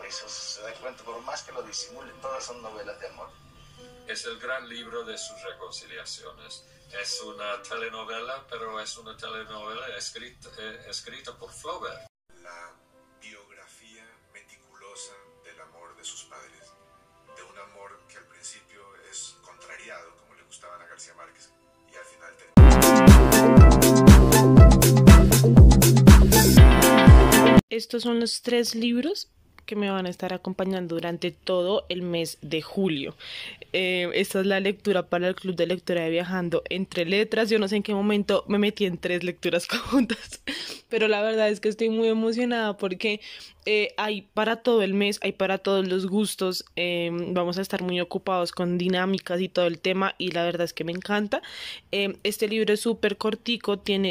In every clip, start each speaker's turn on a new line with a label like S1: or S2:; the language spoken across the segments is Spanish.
S1: eso se da cuenta, por más que lo disimulen, todas son novelas de amor.
S2: Es el gran libro de sus reconciliaciones. Es una telenovela, pero es una telenovela escrita por Flaubert.
S3: La biografía meticulosa del amor de sus padres, de un amor que al principio es contrariado, como le gustaban a García Márquez, y al final
S4: Estos son los 3 libros que me van a estar acompañando durante todo el mes de julio. Esta es la lectura para el Club de Lectura de Viajando Entre Letras. Yo no sé en qué momento me metí en 3 lecturas conjuntas, pero la verdad es que estoy muy emocionada porque hay para todo el mes, hay para todos los gustos. Vamos a estar muy ocupados con dinámicas y todo el tema, y la verdad es que me encanta. Este libro es súper cortico, tiene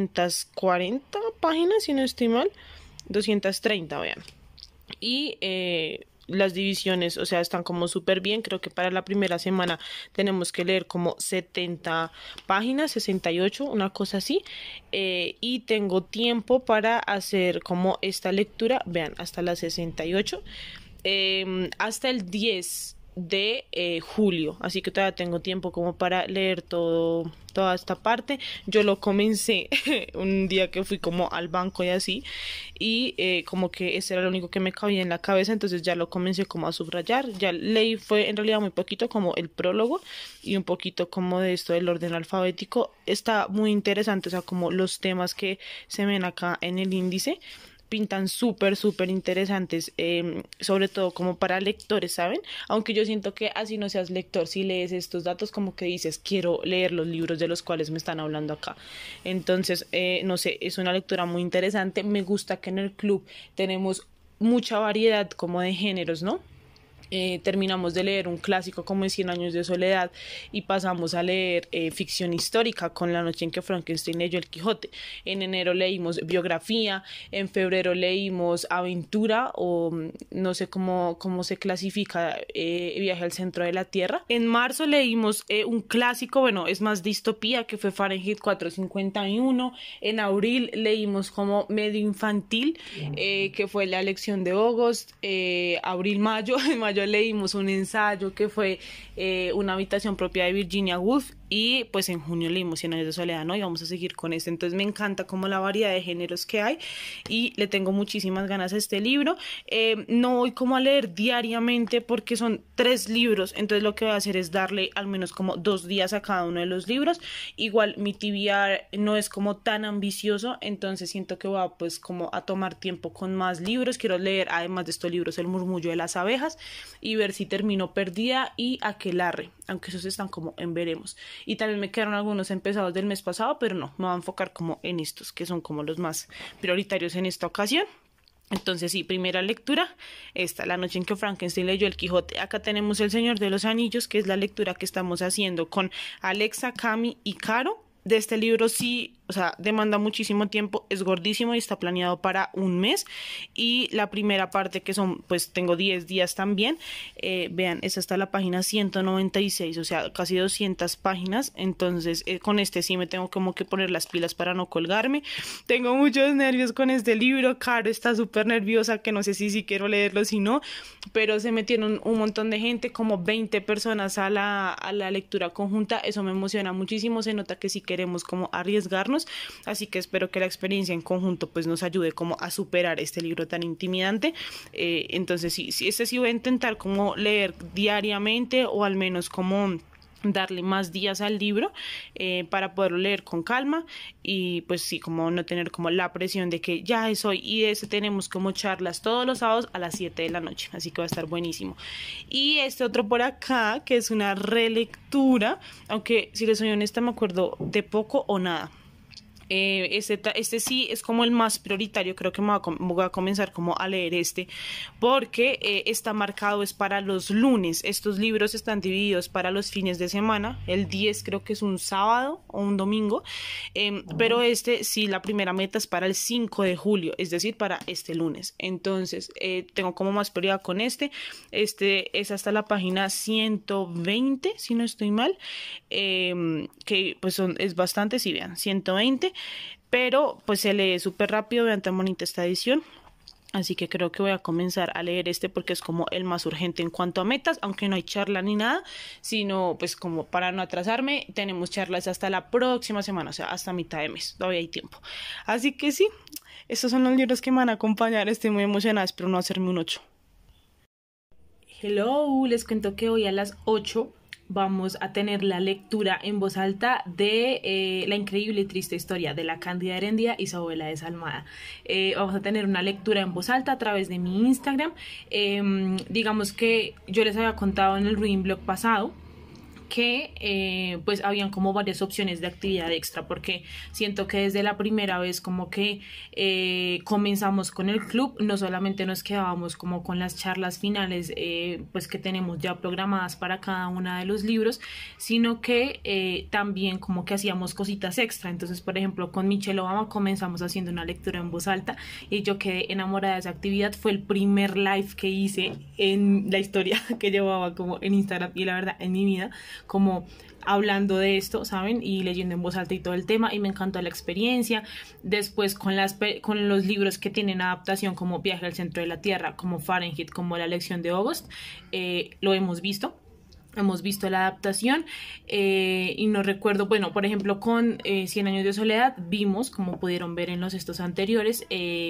S4: 240 páginas, si no estoy mal, 230, vean. Y las divisiones, o sea, están como súper bien. Creo que para la primera semana tenemos que leer como 70 páginas, 68, una cosa así. Y tengo tiempo para hacer como esta lectura, vean, hasta las 68, hasta el 10 de julio, así que todavía tengo tiempo como para leer toda esta parte. Yo lo comencé un día que fui como al banco y así, y como que ese era lo único que me cabía en la cabeza, entonces ya lo comencé como a subrayar. Ya leí, fue en realidad muy poquito, como el prólogo y un poquito como de esto del orden alfabético. Está muy interesante, o sea, como los temas que se ven acá en el índice pintan súper interesantes, sobre todo como para lectores, ¿saben? Aunque yo siento que así no seas lector, si lees estos datos como que dices, quiero leer los libros de los cuales me están hablando acá. Entonces, no sé, es una lectura muy interesante. Me gusta que en el club tenemos mucha variedad como de géneros, ¿no? Terminamos de leer un clásico como es 100 años de soledad y pasamos a leer ficción histórica con La noche en que Frankenstein leyó el Quijote. En enero leímos biografía, en febrero leímos aventura, o no sé cómo se clasifica, viaje al centro de la Tierra. En marzo leímos un clásico, bueno, es más distopía, que fue Fahrenheit 451. En abril leímos como medio infantil, que fue La elección de August. Abril-mayo, en mayo leímos un ensayo que fue Una habitación propia de Virginia Woolf, y pues en junio leímos 100 años de soledad, ¿no? Y vamos a seguir con este. Entonces me encanta como la variedad de géneros que hay y le tengo muchísimas ganas a este libro. No voy como a leer diariamente porque son 3 libros, entonces lo que voy a hacer es darle al menos como 2 días a cada uno de los libros. Igual mi TBR no es como tan ambicioso, entonces siento que voy a pues como a tomar tiempo con más libros. Quiero leer además de estos libros El murmullo de las abejas y ver si termino Perdida y Aquelarre, aunque esos están como en veremos. Y también me quedaron algunos empezados del mes pasado, pero no, me voy a enfocar como en estos, que son como los más prioritarios en esta ocasión. Entonces sí, primera lectura, esta, La noche en que Frankenstein leyó el Quijote. Acá tenemos El Señor de los Anillos, que es la lectura que estamos haciendo con Alexa, Cami y Caro. De este libro sí, o sea, demanda muchísimo tiempo, es gordísimo y está planeado para un mes. Y la primera parte, que son, pues tengo 10 días también, vean, esta está la página 196, o sea, casi 200 páginas. Entonces, con este sí me tengo como que poner las pilas para no colgarme. Tengo muchos nervios con este libro. Caro está súper nerviosa, que no sé si quiero leerlo, si no, pero se metieron un montón de gente, como 20 personas a la lectura conjunta. Eso me emociona muchísimo, se nota que sí queremos como arriesgarnos, así que espero que la experiencia en conjunto pues nos ayude como a superar este libro tan intimidante. Entonces sí, este sí voy a intentar como leer diariamente, o al menos como darle más días al libro para poderlo leer con calma, y pues sí, como no tener como la presión de que ya es hoy. Y de ese tenemos como charlas todos los sábados a las 7 de la noche, así que va a estar buenísimo. Y este otro por acá, que es una relectura, aunque si les soy honesta me acuerdo de poco o nada. Este sí es como el más prioritario. Creo que voy a comenzar como a leer este, porque está marcado es para los lunes. Estos libros están divididos para los fines de semana. El 10 creo que es un sábado o un domingo, pero este sí, la primera meta es para el 5 de julio, es decir, para este lunes. Entonces tengo como más prioridad con este es hasta la página 120, si no estoy mal, que pues es bastante, si vean, 120, pero pues se lee súper rápido. Vean tan bonita esta edición. Así que creo que voy a comenzar a leer este porque es como el más urgente en cuanto a metas, aunque no hay charla ni nada, sino pues como para no atrasarme, tenemos charlas hasta la próxima semana, o sea, hasta mitad de mes, todavía hay tiempo. Así que sí, estos son los libros que me van a acompañar, estoy muy emocionada, espero no hacerme un 8. Hello, les cuento que hoy a las 8 vamos a tener la lectura en voz alta de La increíble y triste historia de la Cándida Herendia y su abuela desalmada. Vamos a tener una lectura en voz alta a través de mi Instagram. Digamos que yo les había contado en el Reading Blog pasado que pues habían como varias opciones de actividad extra, porque siento que desde la primera vez como que comenzamos con el club, no solamente nos quedábamos como con las charlas finales pues que tenemos ya programadas para cada uno de los libros, sino que también como que hacíamos cositas extra. Entonces, por ejemplo, con Michelle Obama comenzamos haciendo una lectura en voz alta y yo quedé enamorada de esa actividad. Fue el primer live que hice en la historia que llevaba como en Instagram y la verdad en mi vida, como hablando de esto, ¿saben? Y leyendo en voz alta y todo el tema, y me encantó la experiencia. Después con los libros que tienen adaptación como Viaje al centro de la Tierra, como Fahrenheit, como La lección de August, lo hemos visto la adaptación y no recuerdo, bueno, por ejemplo con 100 años de soledad vimos, como pudieron ver en los estos anteriores,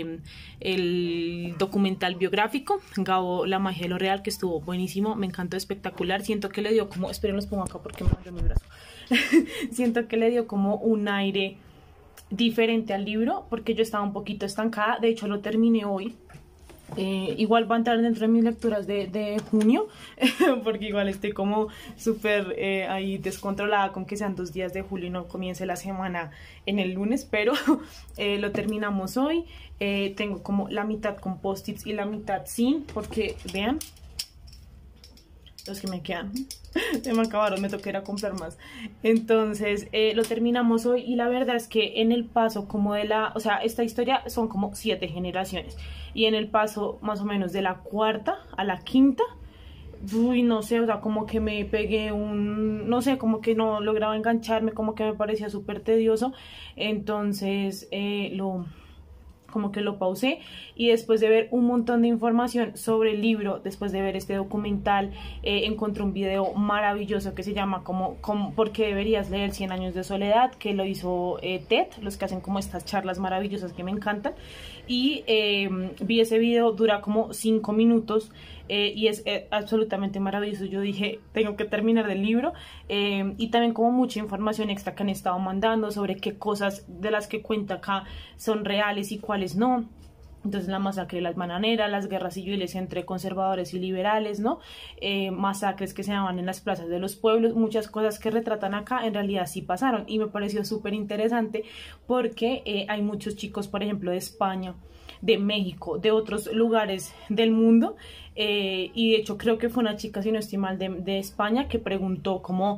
S4: el documental biográfico Gabo, la magia de lo real, que estuvo buenísimo, me encantó, espectacular. Siento que le dio como, esperen, los pongo acá porque me mandó mi brazo siento que le dio como un aire diferente al libro, porque yo estaba un poquito estancada. De hecho lo terminé hoy. Igual va a entrar dentro de mis lecturas de junio porque igual estoy como súper ahí descontrolada con que sean 2 días de julio y no comience la semana en el lunes, pero lo terminamos hoy. Tengo como la mitad con post-its y la mitad sin, porque vean los que me quedan se me acabaron, me toca ir a comprar más. Entonces lo terminamos hoy y la verdad es que en el paso como de la, o sea, esta historia son como 7 generaciones y en el paso más o menos de la 4ª a la 5ª, uy, no sé, o sea, como que me pegué no sé, como que no lograba engancharme, como que me parecía súper tedioso. Entonces como que lo pausé, y después de ver un montón de información sobre el libro, después de ver este documental, encontré un video maravilloso que se llama como ¿por qué deberías leer 100 años de soledad?, que lo hizo TED, los que hacen como estas charlas maravillosas que me encantan, y vi ese video, dura como 5 minutos, y es absolutamente maravilloso. Yo dije, tengo que terminar del libro, y también como mucha información extra que han estado mandando sobre qué cosas de las que cuenta acá son reales y cuáles no. Entonces la masacre de las bananeras, las guerras civiles entre conservadores y liberales, ¿no? Masacres que se daban en las plazas de los pueblos, muchas cosas que retratan acá en realidad sí pasaron, y me pareció súper interesante porque hay muchos chicos, por ejemplo, de España, de México, de otros lugares del mundo, y de hecho creo que fue una chica, si no estoy mal, de España, que preguntó como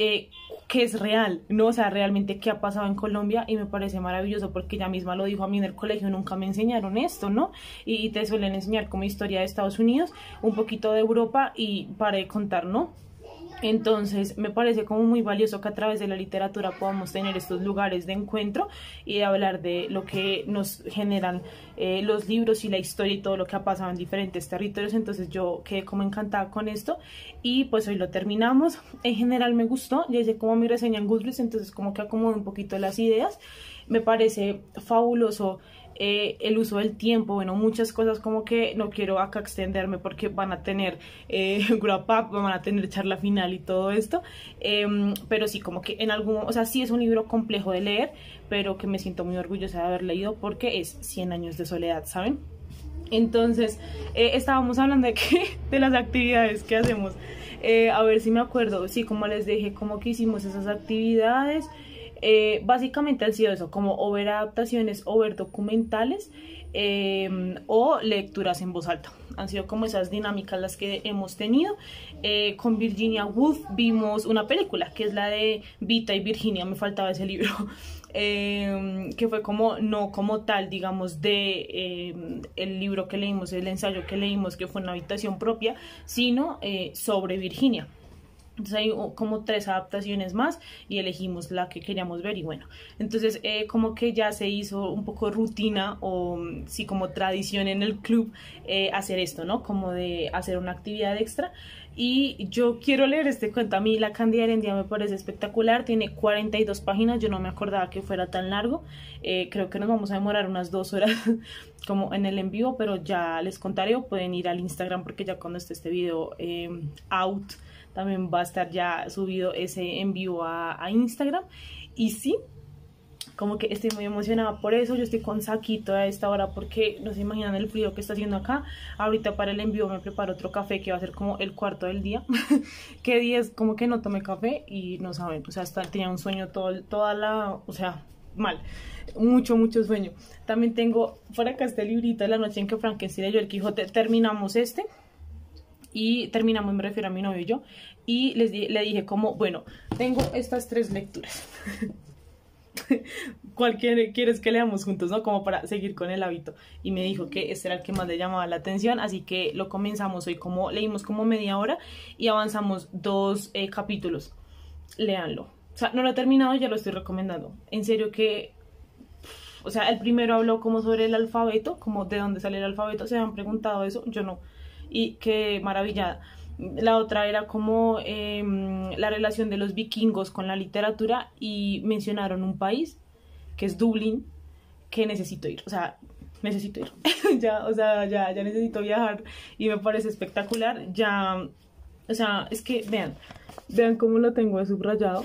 S4: qué es real, ¿no? O sea, realmente qué ha pasado en Colombia, y me parece maravilloso porque ella misma lo dijo: a mí en el colegio nunca me enseñaron esto, ¿no? Y te suelen enseñar como historia de Estados Unidos, un poquito de Europa y para de contar, ¿no? Entonces me parece como muy valioso que a través de la literatura podamos tener estos lugares de encuentro y de hablar de lo que nos generan los libros y la historia y todo lo que ha pasado en diferentes territorios. Entonces yo quedé como encantada con esto y pues hoy lo terminamos. En general me gustó, ya hice como mi reseña en Goodreads, entonces como que acomodo un poquito las ideas. Me parece fabuloso el uso del tiempo, bueno, muchas cosas, como que no quiero acá extenderme porque van a tener wrap up, van a tener charla final y todo esto, pero sí, como que en algún, o sea, sí es un libro complejo de leer, pero que me siento muy orgullosa de haber leído porque es 100 años de soledad, ¿saben? Entonces estábamos hablando de las actividades que hacemos, a ver si me acuerdo, sí, como les dije, como que hicimos esas actividades. Básicamente han sido eso, como o ver adaptaciones o ver documentales, o lecturas en voz alta. Han sido como esas dinámicas las que hemos tenido. Con Virginia Woolf vimos una película que es la de Vita y Virginia, me faltaba ese libro, que fue como, no como tal, digamos, de el libro que leímos, el ensayo que leímos, que fue en una habitación propia, sino sobre Virginia. Entonces hay como 3 adaptaciones más y elegimos la que queríamos ver y bueno, entonces como que ya se hizo un poco rutina o sí como tradición en el club hacer esto, ¿no? Como de hacer una actividad extra y yo quiero leer este cuento. A mí La Cándida Herencia me parece espectacular, tiene 42 páginas, yo no me acordaba que fuera tan largo, creo que nos vamos a demorar unas 2 horas como en el en vivo, pero ya les contaré o pueden ir al Instagram porque ya cuando esté este video out también va a estar ya subido ese en vivo a Instagram. Y sí, como que estoy muy emocionada por eso. Yo estoy con saquito a esta hora porque no se imaginan el frío que está haciendo acá. Ahorita para el en vivo me preparo otro café que va a ser como el cuarto del día. Que día es como que no tomé café y no saben, o sea, hasta tenía un sueño o sea, mal. Mucho sueño. También tengo por acá este librito de La noche en que Frankenstein leyó el Quijote. Terminamos y terminamos, me refiero a mi novio y yo, y le dije como, bueno, tengo estas 3 lecturas. ¿Cuál quieres que leamos juntos, no? Como para seguir con el hábito. Y me dijo que este era el que más le llamaba la atención, así que lo comenzamos hoy, leímos como media hora y avanzamos 2 capítulos. Léanlo. O sea, no lo he terminado, ya lo estoy recomendando. En serio que... O sea, el primero habló como sobre el alfabeto, como de dónde sale el alfabeto. ¿Se han preguntado eso? Yo no. Y qué maravillada. La otra era como la relación de los vikingos con la literatura y mencionaron un país que es Dublín, que necesito ir, o sea, necesito ir. ya necesito viajar y me parece espectacular. Ya, o sea, es que vean cómo lo tengo de subrayado.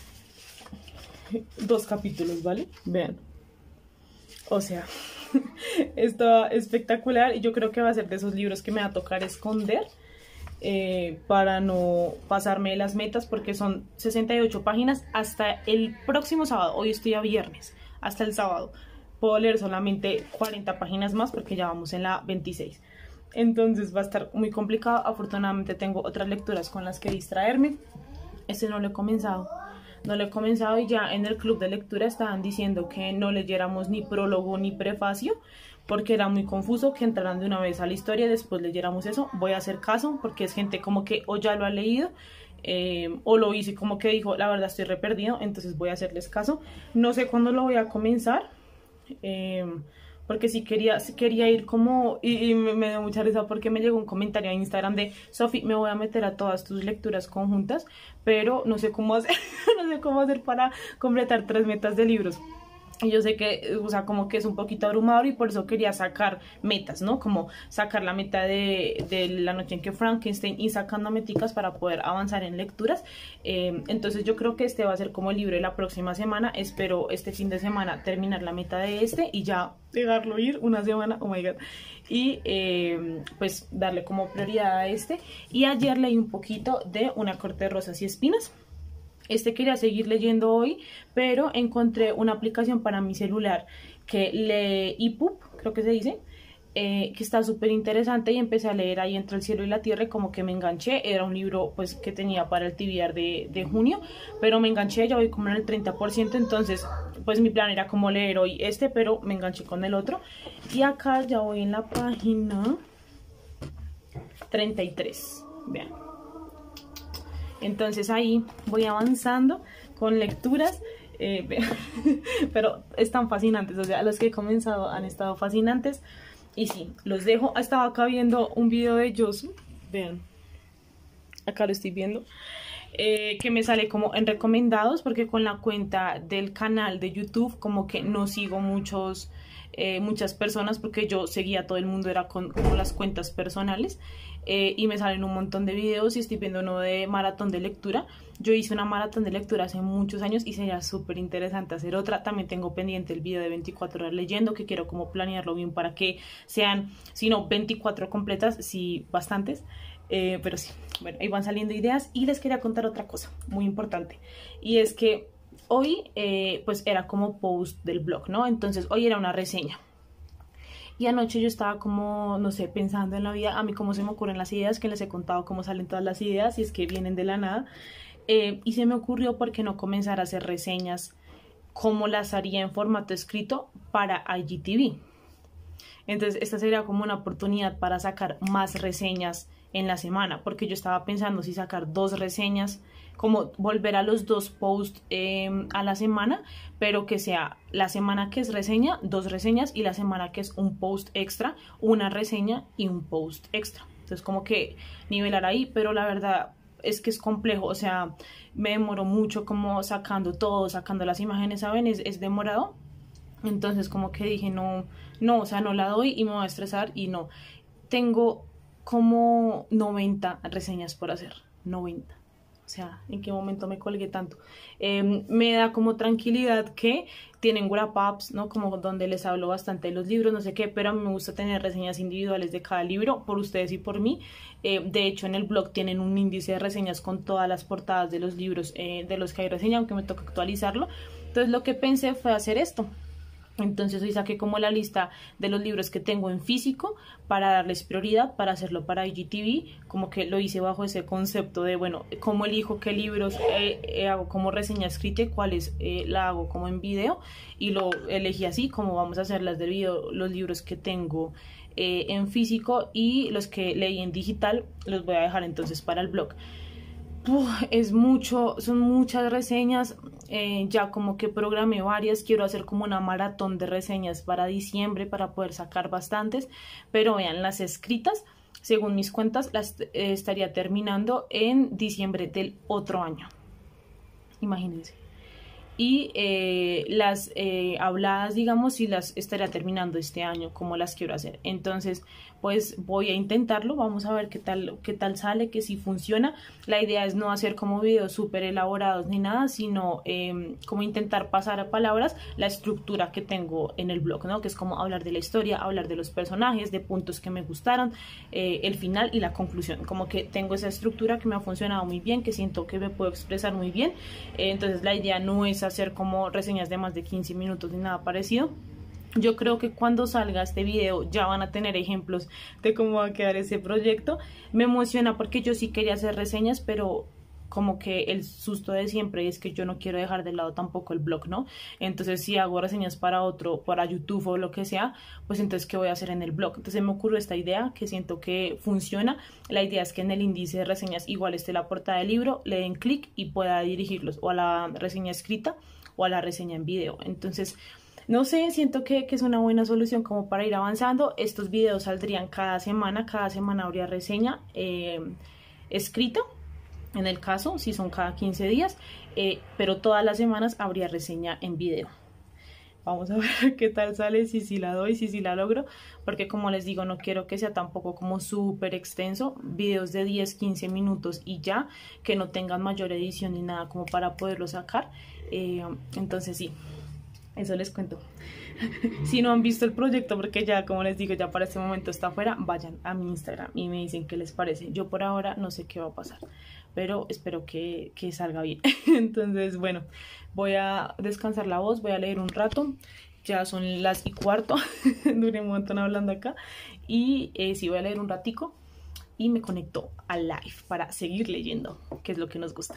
S4: 2 capítulos, ¿vale? Vean. O sea, está espectacular y yo creo que va a ser de esos libros que me va a tocar esconder para no pasarme de las metas porque son 68 páginas hasta el próximo sábado. Hoy estoy a viernes, hasta el sábado puedo leer solamente 40 páginas más porque ya vamos en la 26. Entonces va a estar muy complicado. Afortunadamente tengo otras lecturas con las que distraerme. Este no lo he comenzado. Y ya en el club de lectura estaban diciendo que no leyéramos ni prólogo ni prefacio porque era muy confuso, que entraran de una vez a la historia y después leyéramos eso. Voy a hacer caso porque es gente como que o ya lo ha leído o lo hice como que dijo, la verdad estoy re perdido, entonces voy a hacerles caso. No sé cuándo lo voy a comenzar porque sí quería ir como y me dio mucha risa porque me llegó un comentario a Instagram de Sofi, me voy a meter a todas tus lecturas conjuntas, pero no sé cómo hacer no sé cómo hacer para completar 3 metas de libros. Y yo sé que, o sea, como que es un poquito abrumador y por eso quería sacar metas, ¿no? Como sacar la meta de La noche en que Frankenstein y sacando meticas para poder avanzar en lecturas. Entonces yo creo que este va a ser como el libro de la próxima semana. Espero este fin de semana terminar la meta de y ya dejarlo ir una semana, oh my god. Y pues darle como prioridad a Y ayer leí un poquito de Una corte de rosas y espinas. Quería seguir leyendo hoy, pero encontré una aplicación para mi celular que lee EPUB, creo que se dice, que está súper interesante y empecé a leer ahí Entre el cielo y la tierra y como que me enganché. Era un libro pues que tenía para el TBR de junio, pero me enganché, ya voy como en el 30%, entonces pues mi plan era como leer hoy pero me enganché con el otro. Y acá ya voy en la página 33, vean. Entonces ahí voy avanzando con lecturas, pero están fascinantes, o sea, los que he comenzado han estado fascinantes. Y sí, los dejo. Estaba acá viendo un video de Yosu, vean, acá lo estoy viendo, que me sale como en recomendados, porque con la cuenta del canal de YouTube como que no sigo muchas personas, porque yo seguía a todo el mundo, era como las cuentas personales. Y me salen un montón de videos y estoy viendo uno de maratón de lectura. Yo hice una maratón de lectura hace muchos años y sería súper interesante hacer otra. También tengo pendiente el video de 24 horas leyendo, que quiero como planearlo bien para que sean, si no 24 completas, sí bastantes. Pero sí, bueno, ahí van saliendo ideas. Y les quería contar otra cosa muy importante, y es que hoy pues era como post del blog, ¿no? Entonces hoy era una reseña. Y anoche yo estaba como, no sé, pensando en la vida, a mí cómo se me ocurren las ideas, que les he contado cómo salen todas las ideas y es que vienen de la nada. Y se me ocurrió por qué no comenzar a hacer reseñas como las haría en formato escrito para IGTV. Entonces esta sería como una oportunidad para sacar más reseñas en la semana, porque yo estaba pensando si sacar 2 reseñas, como volver a los 2 posts a la semana, pero que sea la semana que es reseña, 2 reseñas, y la semana que es un post extra, una reseña y un post extra. Entonces como que nivelar ahí, pero la verdad es que es complejo, o sea, me demoro mucho como sacando todo, sacando las imágenes, ¿saben? Es demorado. Entonces como que dije, no, o sea, no la doy y me voy a estresar, y no. Tengo como 90 reseñas por hacer, 90. O sea, ¿en qué momento me colgué tanto? Me da como tranquilidad que tienen wrap-ups, ¿no? Como donde les hablo bastante de los libros, no sé qué, pero a mí me gusta tener reseñas individuales de cada libro, por ustedes y por mí. De hecho, en el blog tienen un índice de reseñas con todas las portadas de los libros de los que hay reseña, aunque me toca actualizarlo. Entonces, lo que pensé fue hacer esto. Entonces hoy saqué como la lista de los libros que tengo en físico para darles prioridad, para hacerlo para IGTV, como que lo hice bajo ese concepto de, bueno, cómo elijo qué libros hago como reseña escrita y cuáles la hago como en video, y lo elegí así, como vamos a hacer las de video, los libros que tengo en físico, y los que leí en digital los voy a dejar entonces para el blog. Es mucho, son muchas reseñas, ya como que programé varias, quiero hacer como una maratón de reseñas para diciembre para poder sacar bastantes, pero vean, las escritas, según mis cuentas, las estaría terminando en diciembre del otro año, imagínense. Y las habladas, digamos, sí las estaría terminando este año, como las quiero hacer. Entonces, pues voy a intentarlo, vamos a ver qué tal sale, que si funciona. La idea es no hacer como videos súper elaborados ni nada, sino como intentar pasar a palabras la estructura que tengo en el blog, ¿no? Que es como hablar de la historia, hablar de los personajes, de puntos que me gustaron, el final y la conclusión. Como que tengo esa estructura que me ha funcionado muy bien, que siento que me puedo expresar muy bien. Entonces la idea no es hacer como reseñas de más de 15 minutos ni nada parecido. Yo creo que cuando salga este video ya van a tener ejemplos de cómo va a quedar ese proyecto. Me emociona porque yo sí quería hacer reseñas, pero como que el susto de siempre es que yo no quiero dejar de lado tampoco el blog, ¿no? Entonces si hago reseñas para YouTube o lo que sea, pues entonces ¿qué voy a hacer en el blog? Entonces me ocurrió esta idea que siento que funciona. La idea es que en el índice de reseñas igual esté la portada del libro, le den clic y pueda dirigirlos o a la reseña escrita o a la reseña en video. Entonces, no sé, siento que es una buena solución como para ir avanzando. Estos videos saldrían cada semana habría reseña escrita, en el caso, si son cada 15 días, pero todas las semanas habría reseña en video. Vamos a ver qué tal sale, si la doy, si la logro, porque como les digo, no quiero que sea tampoco como súper extenso, videos de 10, 15 minutos y ya, que no tengan mayor edición ni nada como para poderlo sacar. Entonces sí, eso les cuento. Si no han visto el proyecto, porque ya como les digo, ya para este momento está afuera, vayan a mi Instagram y me dicen qué les parece. Yo por ahora no sé qué va a pasar, pero espero que salga bien. Entonces bueno, voy a descansar la voz, voy a leer un rato. Ya son las 1:15. Duré un montón hablando acá. Y sí, voy a leer un ratico y me conecto al live para seguir leyendo, que es lo que nos gusta.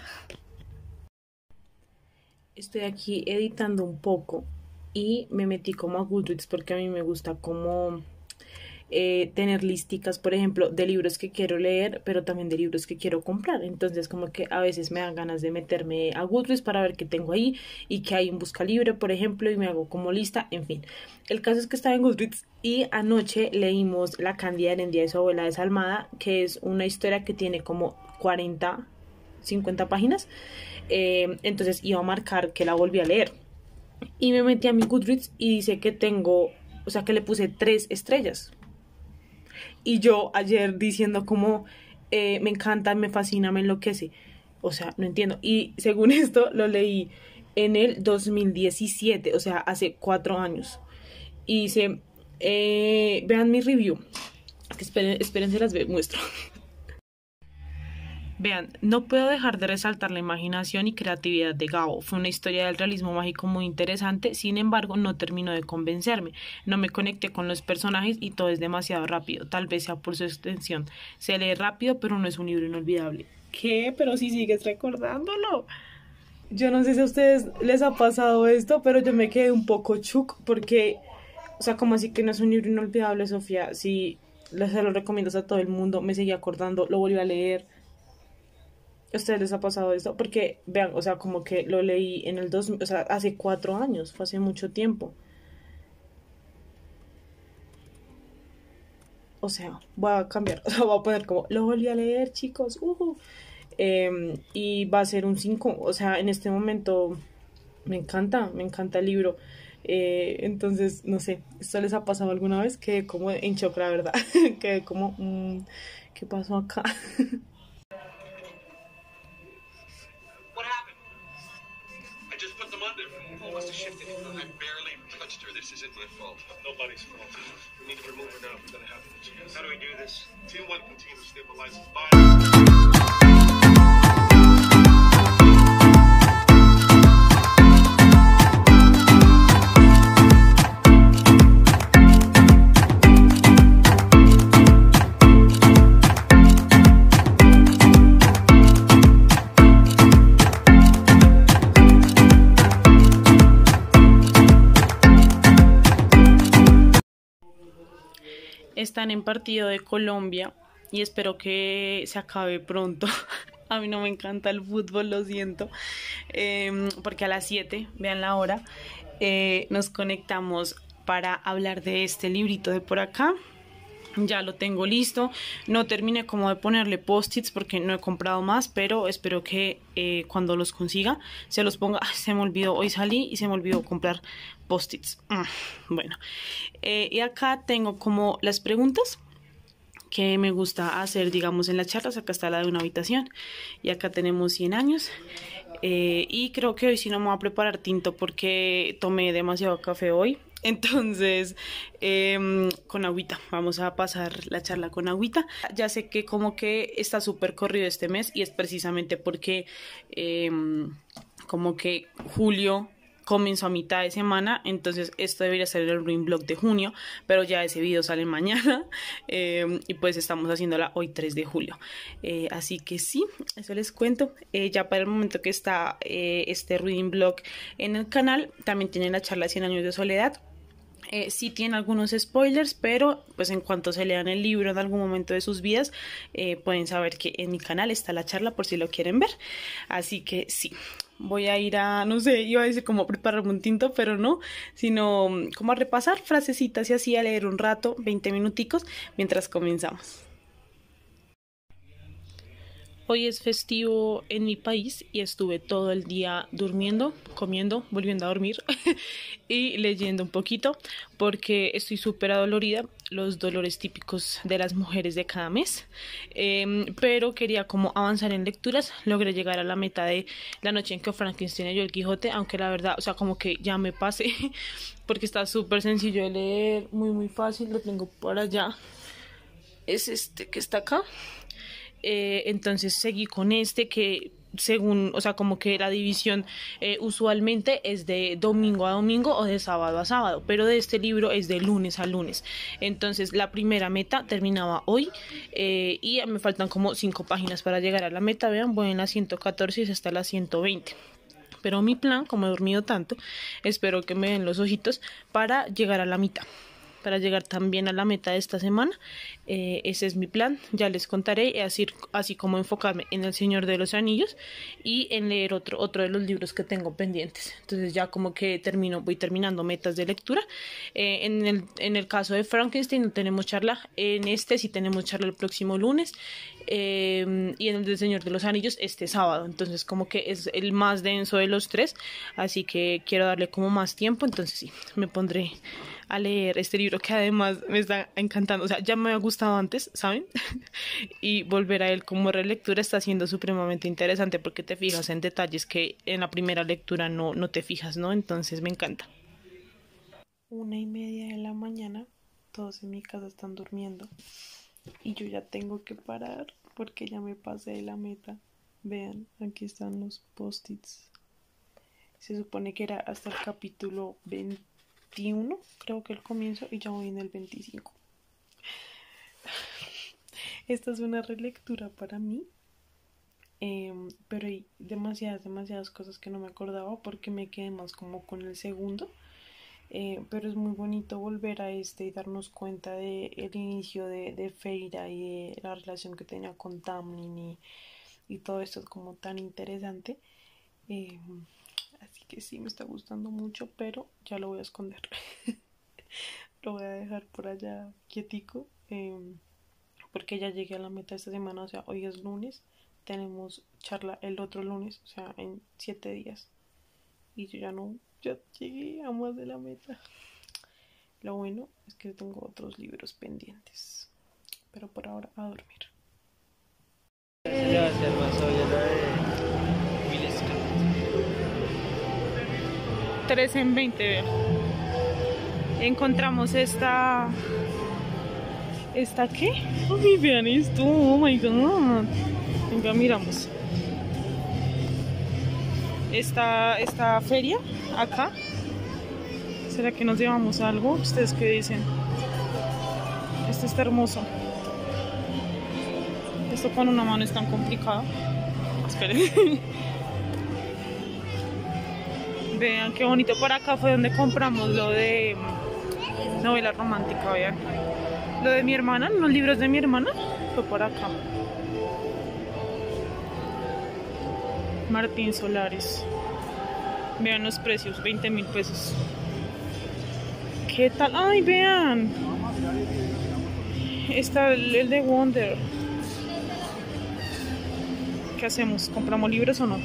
S4: Estoy aquí editando un poco y me metí como a Goodreads porque a mí me gusta como tener listicas, por ejemplo, de libros que quiero leer, pero también de libros que quiero comprar. Entonces como que a veces me dan ganas de meterme a Goodreads para ver qué tengo ahí y qué hay en busca libre, por ejemplo, y me hago como lista, en fin. El caso es que estaba en Goodreads y anoche leímos La Cándida Herencia de su abuela desalmada, que es una historia que tiene como 40, 50 páginas. Entonces iba a marcar que la volví a leer y me metí a mi Goodreads y dice que tengo, o sea que le puse 3 estrellas. Y yo ayer diciendo como me encanta, me fascina, me enloquece, o sea, no entiendo. Y según esto lo leí en el 2017, o sea, hace 4 años. Y dice, vean mi review, espérense, las muestro. Vean, no puedo dejar de resaltar la imaginación y creatividad de Gabo. Fue una historia del realismo mágico muy interesante, sin embargo no terminó de convencerme. No me conecté con los personajes y todo es demasiado rápido, tal vez sea por su extensión. Se lee rápido, pero no es un libro inolvidable. ¿Qué? Pero si sigues recordándolo. Yo no sé si a ustedes les ha pasado esto, pero yo me quedé un poco chuc porque, o sea, como así que no es un libro inolvidable, Sofía, si se lo recomiendo a todo el mundo, me seguí acordando, lo volví a leer. ¿A ustedes les ha pasado esto? Porque, vean, o sea, como que lo leí en el 2000, o sea, hace 4 años, fue hace mucho tiempo. O sea, voy a cambiar, o sea, voy a poner como, lo volví a leer, chicos, y va a ser un 5, o sea, en este momento me encanta el libro. Entonces, no sé, ¿esto les ha pasado alguna vez? Quedé como en shock, la verdad, quedé como, ¿qué pasó acá?
S5: What happened? I just put them under. Oh, must have shifted. I barely touched her. This isn't my fault. Nobody's fault. We need to remove her now. We're gonna have to. How do we do this? Team 1 continue to stabilize his body.
S4: Están en partido de Colombia y espero que se acabe pronto. A mí no me encanta el fútbol, lo siento, porque a las 7, vean la hora, nos conectamos para hablar de este librito de por acá. Ya lo tengo listo, no terminé como de ponerle post-its porque no he comprado más, pero espero que cuando los consiga se los ponga. Se me olvidó, hoy salí y se me olvidó comprar post-its. Bueno, y acá tengo como las preguntas que me gusta hacer, digamos, en las charlas. Acá está la de una habitación y acá tenemos 100 años. Y creo que hoy sí no me voy a preparar tinto porque tomé demasiado café hoy. Entonces, con agüita, vamos a pasar la charla con agüita. Ya sé que como que está súper corrido este mes y es precisamente porque como que julio comenzó a mitad de semana, entonces esto debería ser el reading blog de junio, pero ya ese video sale mañana y pues estamos haciéndola hoy 3 de julio. Así que sí, eso les cuento. Ya para el momento que está este reading blog en el canal, también tienen la charla 100 años de soledad. Sí tiene algunos spoilers, pero pues en cuanto se lean el libro en algún momento de sus vidas, pueden saber que en mi canal está la charla por si lo quieren ver. Así que sí, voy a ir a, no sé, iba a decir como a prepararme un tinto, pero no, sino como a repasar frasecitas y así a leer un rato, 20 minuticos, mientras comenzamos. Hoy es festivo en mi país y estuve todo el día durmiendo, comiendo, volviendo a dormir y leyendo un poquito porque estoy súper adolorida, los dolores típicos de las mujeres de cada mes, pero quería como avanzar en lecturas. Logré llegar a la meta de La noche en que Frankenstein halló el Quijote, aunque la verdad, o sea, como que ya me pasé porque está súper sencillo de leer, muy fácil. Lo tengo por allá, es este que está acá. Entonces seguí con este que según, o sea, como que la división usualmente es de domingo a domingo o de sábado a sábado, pero de este libro es de lunes a lunes. Entonces la primera meta terminaba hoy y me faltan como 5 páginas para llegar a la meta. Vean, voy en la 114 y hasta la 120. Pero mi plan, como he dormido tanto, espero que me den los ojitos para llegar a la mitad, para llegar también a la meta de esta semana. Ese es mi plan, ya les contaré, así como enfocarme en El Señor de los Anillos y en leer otro de los libros que tengo pendientes. Entonces ya como que voy terminando metas de lectura. En el caso de Frankenstein no tenemos charla, en este sí tenemos charla el próximo lunes, y en el del Señor de los Anillos este sábado. Entonces como que es el más denso de los 3, así que quiero darle como más tiempo. Entonces sí, me pondré a leer este libro que además me está encantando. O sea, ya me había gustado antes, ¿saben? Y volver a él como relectura está siendo supremamente interesante porque te fijas en detalles que en la primera lectura no te fijas, ¿no? Entonces me encanta. 1:30 de la mañana, todos en mi casa están durmiendo y yo ya tengo que parar porque ya me pasé de la meta. Vean, aquí están los post-its. Se supone que era hasta el capítulo 21, creo que el comienzo, y ya voy en el 25. Esta es una relectura para mí, pero hay demasiadas cosas que no me acordaba porque me quedé más como con el segundo. pero es muy bonito volver a y darnos cuenta del inicio de Feyre y de la relación que tenía con Tamlin y todo esto es como tan interesante. Así que sí, me está gustando mucho, pero ya lo voy a esconder. Lo voy a dejar por allá quietico, porque ya llegué a la meta esta semana. O sea, hoy es lunes, tenemos charla el otro lunes, o sea, en 7 días. Y yo ya llegué a más de la meta. Lo bueno es que tengo otros libros pendientes, pero por ahora a dormir.
S6: Se va a hacer más obvio lo de Will Scott.
S4: 3 en 20, vean. Encontramos esta ¿qué? Ay, vean esto, oh my god. Venga, miramos. Esta feria acá. ¿Será que nos llevamos algo? ¿Ustedes qué dicen? Esto está hermoso. Esto con una mano es tan complicado. Esperen. Vean qué bonito. Por acá fue donde compramos lo de novela romántica, vean. Lo de mi hermana, los libros de mi hermana, fue por acá. Martín Solares. Vean los precios, 20.000 pesos. ¿Qué tal? ¡Ay, vean! Está el de Wonder. ¿Qué hacemos? ¿Compramos libros o no?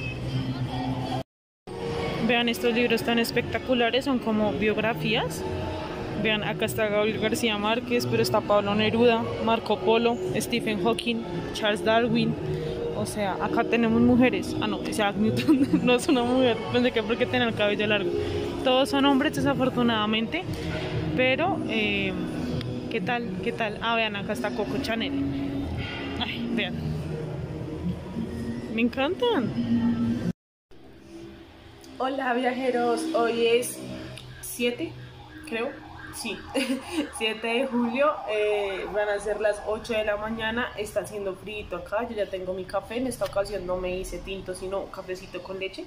S4: Vean estos libros tan espectaculares, son como biografías. Vean, acá está Gabriel García Márquez, pero está Pablo Neruda, Marco Polo, Stephen Hawking, Charles Darwin. O sea, acá tenemos mujeres. Ah, no, Isaac Newton no es una mujer, pensé que porque tiene el cabello largo. Todos son hombres, desafortunadamente. Pero, ¿qué tal? ¿Qué tal? Ah, vean, acá está Coco Chanel. Ay, vean. Me encantan. Hola, viajeros. Hoy es 7, creo. Sí, 7 de julio, van a ser las 8 de la mañana, está haciendo frío acá, yo ya tengo mi café, en esta ocasión no me hice tinto, sino cafecito con leche.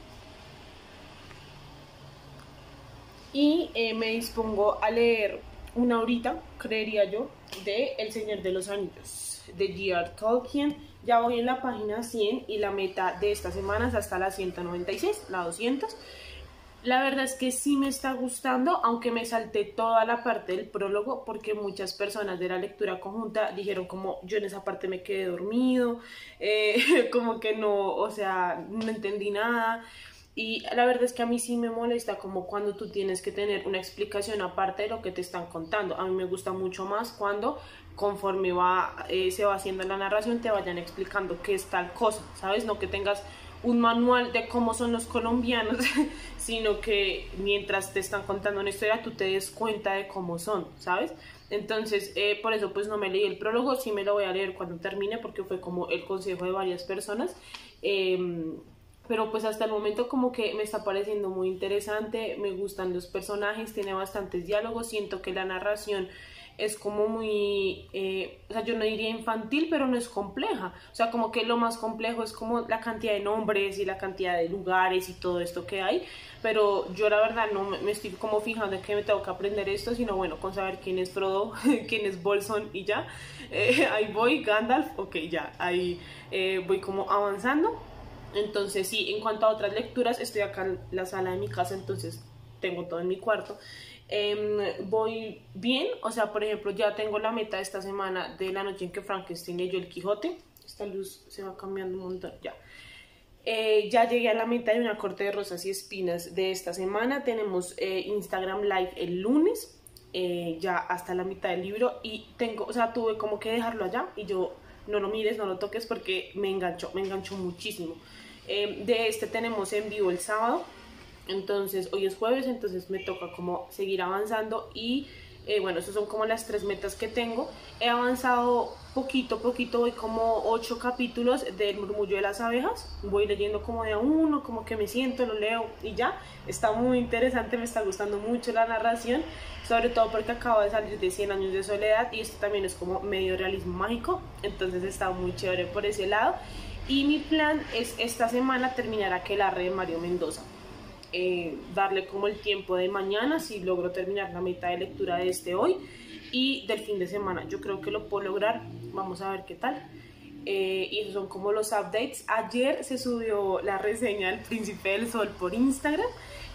S4: Y me dispongo a leer una horita, creería yo, de El Señor de los Anillos, de J.R. Tolkien. Ya voy en la página 100 y la meta de esta semana es hasta la 196, la 200. La verdad es que sí me está gustando, aunque me salté toda la parte del prólogo porque muchas personas de la lectura conjunta dijeron como yo en esa parte me quedé dormido, como que no, o sea, no entendí nada. Y la verdad es que a mí sí me molesta como cuando tú tienes que tener una explicación aparte de lo que te están contando. A mí me gusta mucho más cuando conforme se va haciendo la narración te vayan explicando qué es tal cosa, ¿sabes? No que tengas un manual de cómo son los colombianos, sino que mientras te están contando una historia tú te des cuenta de cómo son, ¿sabes? Entonces, por eso pues no me leí el prólogo, sí me lo voy a leer cuando termine porque fue como el consejo de varias personas, pero pues hasta el momento como que me está pareciendo muy interesante, me gustan los personajes, tiene bastantes diálogos, siento que la narración es como muy, o sea, yo no diría infantil, pero no es compleja. O sea, como que lo más complejo es como la cantidad de nombres y la cantidad de lugares y todo esto que hay. Pero yo la verdad no me estoy como fijando en que me tengo que aprender esto, sino bueno, con saber quién es Frodo, quién es Bolsón y ya. Ahí voy, Gandalf, ok, ya, ahí voy como avanzando. Entonces sí, en cuanto a otras lecturas, estoy acá en la sala de mi casa, entonces tengo todo en mi cuarto. Voy bien, o sea, por ejemplo, ya tengo la meta esta semana de la noche en que Frankenstein leyó El Quijote. Esta luz se va cambiando un montón, ya. Ya llegué a la meta de Una corte de rosas y espinas de esta semana. Tenemos Instagram Live el lunes, ya hasta la mitad del libro. Y tengo, o sea, tuve como que dejarlo allá y yo, no lo mires, no lo toques porque me enganchó muchísimo. De este tenemos en vivo el sábado. Entonces hoy es jueves, entonces me toca como seguir avanzando y bueno, esas son como las 3 metas que tengo. He avanzado poquito, voy como 8 capítulos del Murmullo de las abejas, voy leyendo como de a uno, como que me siento, lo leo y ya. Está muy interesante, me está gustando mucho la narración, sobre todo porque acabo de salir de 100 años de soledad y esto también es como medio realismo mágico, entonces está muy chévere por ese lado. Y mi plan es esta semana terminar Aquelarre de Mario Mendoza. darle como el tiempo de mañana si logro terminar la meta de lectura de este hoy y del fin de semana. Yo creo que lo puedo lograr, vamos a ver qué tal. Y esos son como los updates. Ayer se subió la reseña del Príncipe del Sol por Instagram.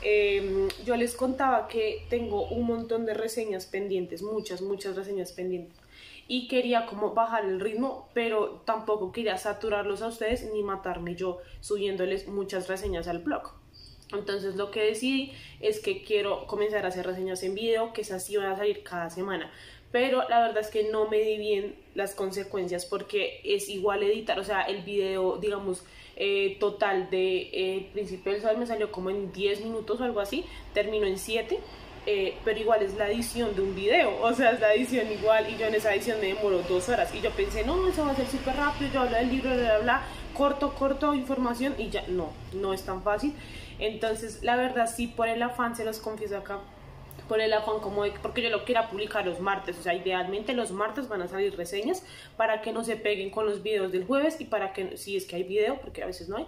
S4: Yo les contaba que tengo un montón de reseñas pendientes, muchas reseñas pendientes, y quería como bajar el ritmo, pero tampoco quería saturarlos a ustedes ni matarme yo subiéndoles muchas reseñas al blog. Entonces lo que decidí es que quiero comenzar a hacer reseñas en video, que esas sí van a salir cada semana, pero la verdad es que no me di bien las consecuencias porque es igual editar, o sea, el video, digamos, total de Príncipe del Sol me salió como en 10 minutos o algo así, terminó en 7, pero igual es la edición de un video, o sea, es la edición igual, y yo en esa edición me demoro 2 horas, y yo pensé, no, eso va a ser súper rápido, yo hablo del libro, bla, bla, bla, corto información, y ya, no es tan fácil. Entonces, la verdad, sí, por el afán, se los confieso acá, por el afán como de, porque yo lo quiero publicar los martes, o sea, idealmente los martes van a salir reseñas para que no se peguen con los videos del jueves y para que, si es que hay video, porque a veces no hay,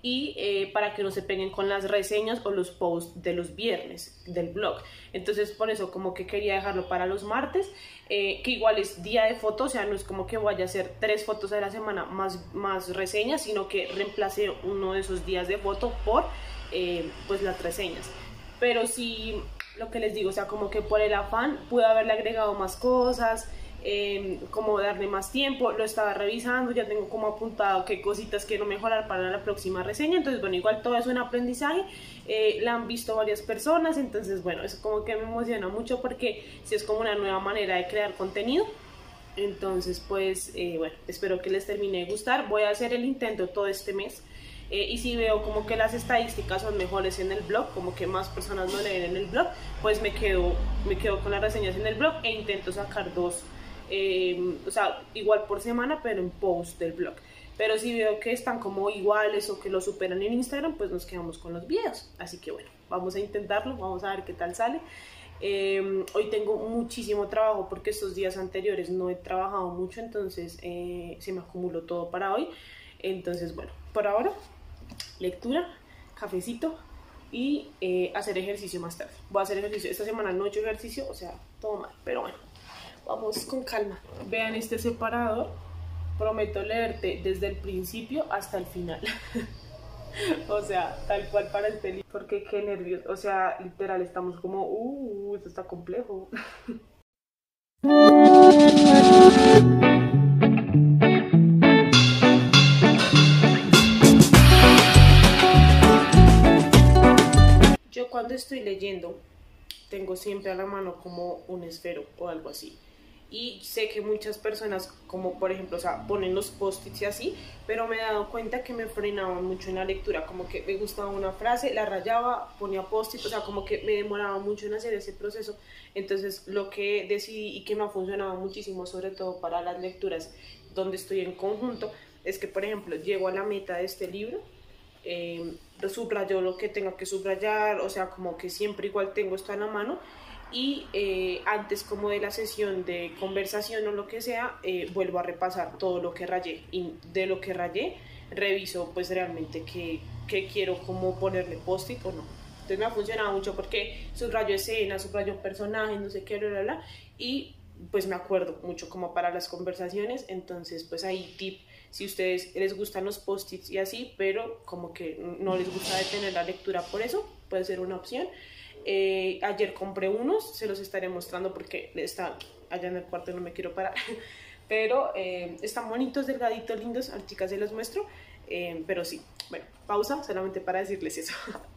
S4: y para que no se peguen con las reseñas o los posts de los viernes del blog. Entonces, por eso como que quería dejarlo para los martes, que igual es día de fotos, o sea, no es como que vaya a hacer 3 fotos a la semana más reseñas, sino que reemplacé uno de esos días de foto por pues las reseñas. Pero sí, lo que les digo, o sea, como que por el afán pude haberle agregado más cosas, como darle más tiempo, lo estaba revisando, ya tengo como apuntado qué cositas quiero mejorar para la próxima reseña. Entonces bueno, igual todo es un aprendizaje, la han visto varias personas, entonces bueno, eso como que me emociona mucho porque sí es como una nueva manera de crear contenido. Entonces pues bueno, espero que les termine de gustar. Voy a hacer el intento todo este mes. Y si veo como que las estadísticas son mejores en el blog, como que más personas lo leen en el blog, pues me quedo con las reseñas en el blog e intento sacar 2, o sea, igual por semana, pero en post del blog. Pero si veo que están como iguales o que lo superan en Instagram, pues nos quedamos con los videos. Así que bueno, vamos a intentarlo, vamos a ver qué tal sale. Hoy tengo muchísimo trabajo porque estos días anteriores no he trabajado mucho, entonces se me acumuló todo para hoy. Entonces bueno, por ahora lectura, cafecito y hacer ejercicio más tarde. Voy a hacer ejercicio, esta semana no he hecho ejercicio, o sea, todo mal, pero bueno, vamos con calma. Vean este separador, prometo leerte desde el principio hasta el final. O sea, tal cual para este libro, porque qué nervios, o sea, literal estamos como, esto está complejo. Yo cuando estoy leyendo tengo siempre a la mano como un esfero o algo así, y sé que muchas personas, como por ejemplo, o sea, ponen los post-its y así, pero me he dado cuenta que me frenaban mucho en la lectura, como que me gustaba una frase, la rayaba, ponía post-it, o sea, como que me demoraba mucho en hacer ese proceso. Entonces lo que decidí y que me ha funcionado muchísimo, sobre todo para las lecturas donde estoy en conjunto, es que por ejemplo llego a la meta de este libro, subrayo lo que tenga que subrayar, o sea, como que siempre igual tengo esto en la mano, y antes como de la sesión de conversación o lo que sea, vuelvo a repasar todo lo que rayé, y de lo que rayé reviso pues realmente que quiero como ponerle post-it o no. Entonces me ha funcionado mucho porque subrayo escenas, subrayo personajes, no sé qué, bla, bla, bla, y pues me acuerdo mucho como para las conversaciones. Entonces pues ahí tip, si a ustedes les gustan los post-its y así, pero como que no les gusta detener la lectura por eso, puede ser una opción. Ayer compré unos, se los estaré mostrando porque están allá en el cuarto y no me quiero parar. Pero están bonitos, delgaditos, lindos, a las chicas se los muestro. Pero sí, bueno, pausa solamente para decirles eso.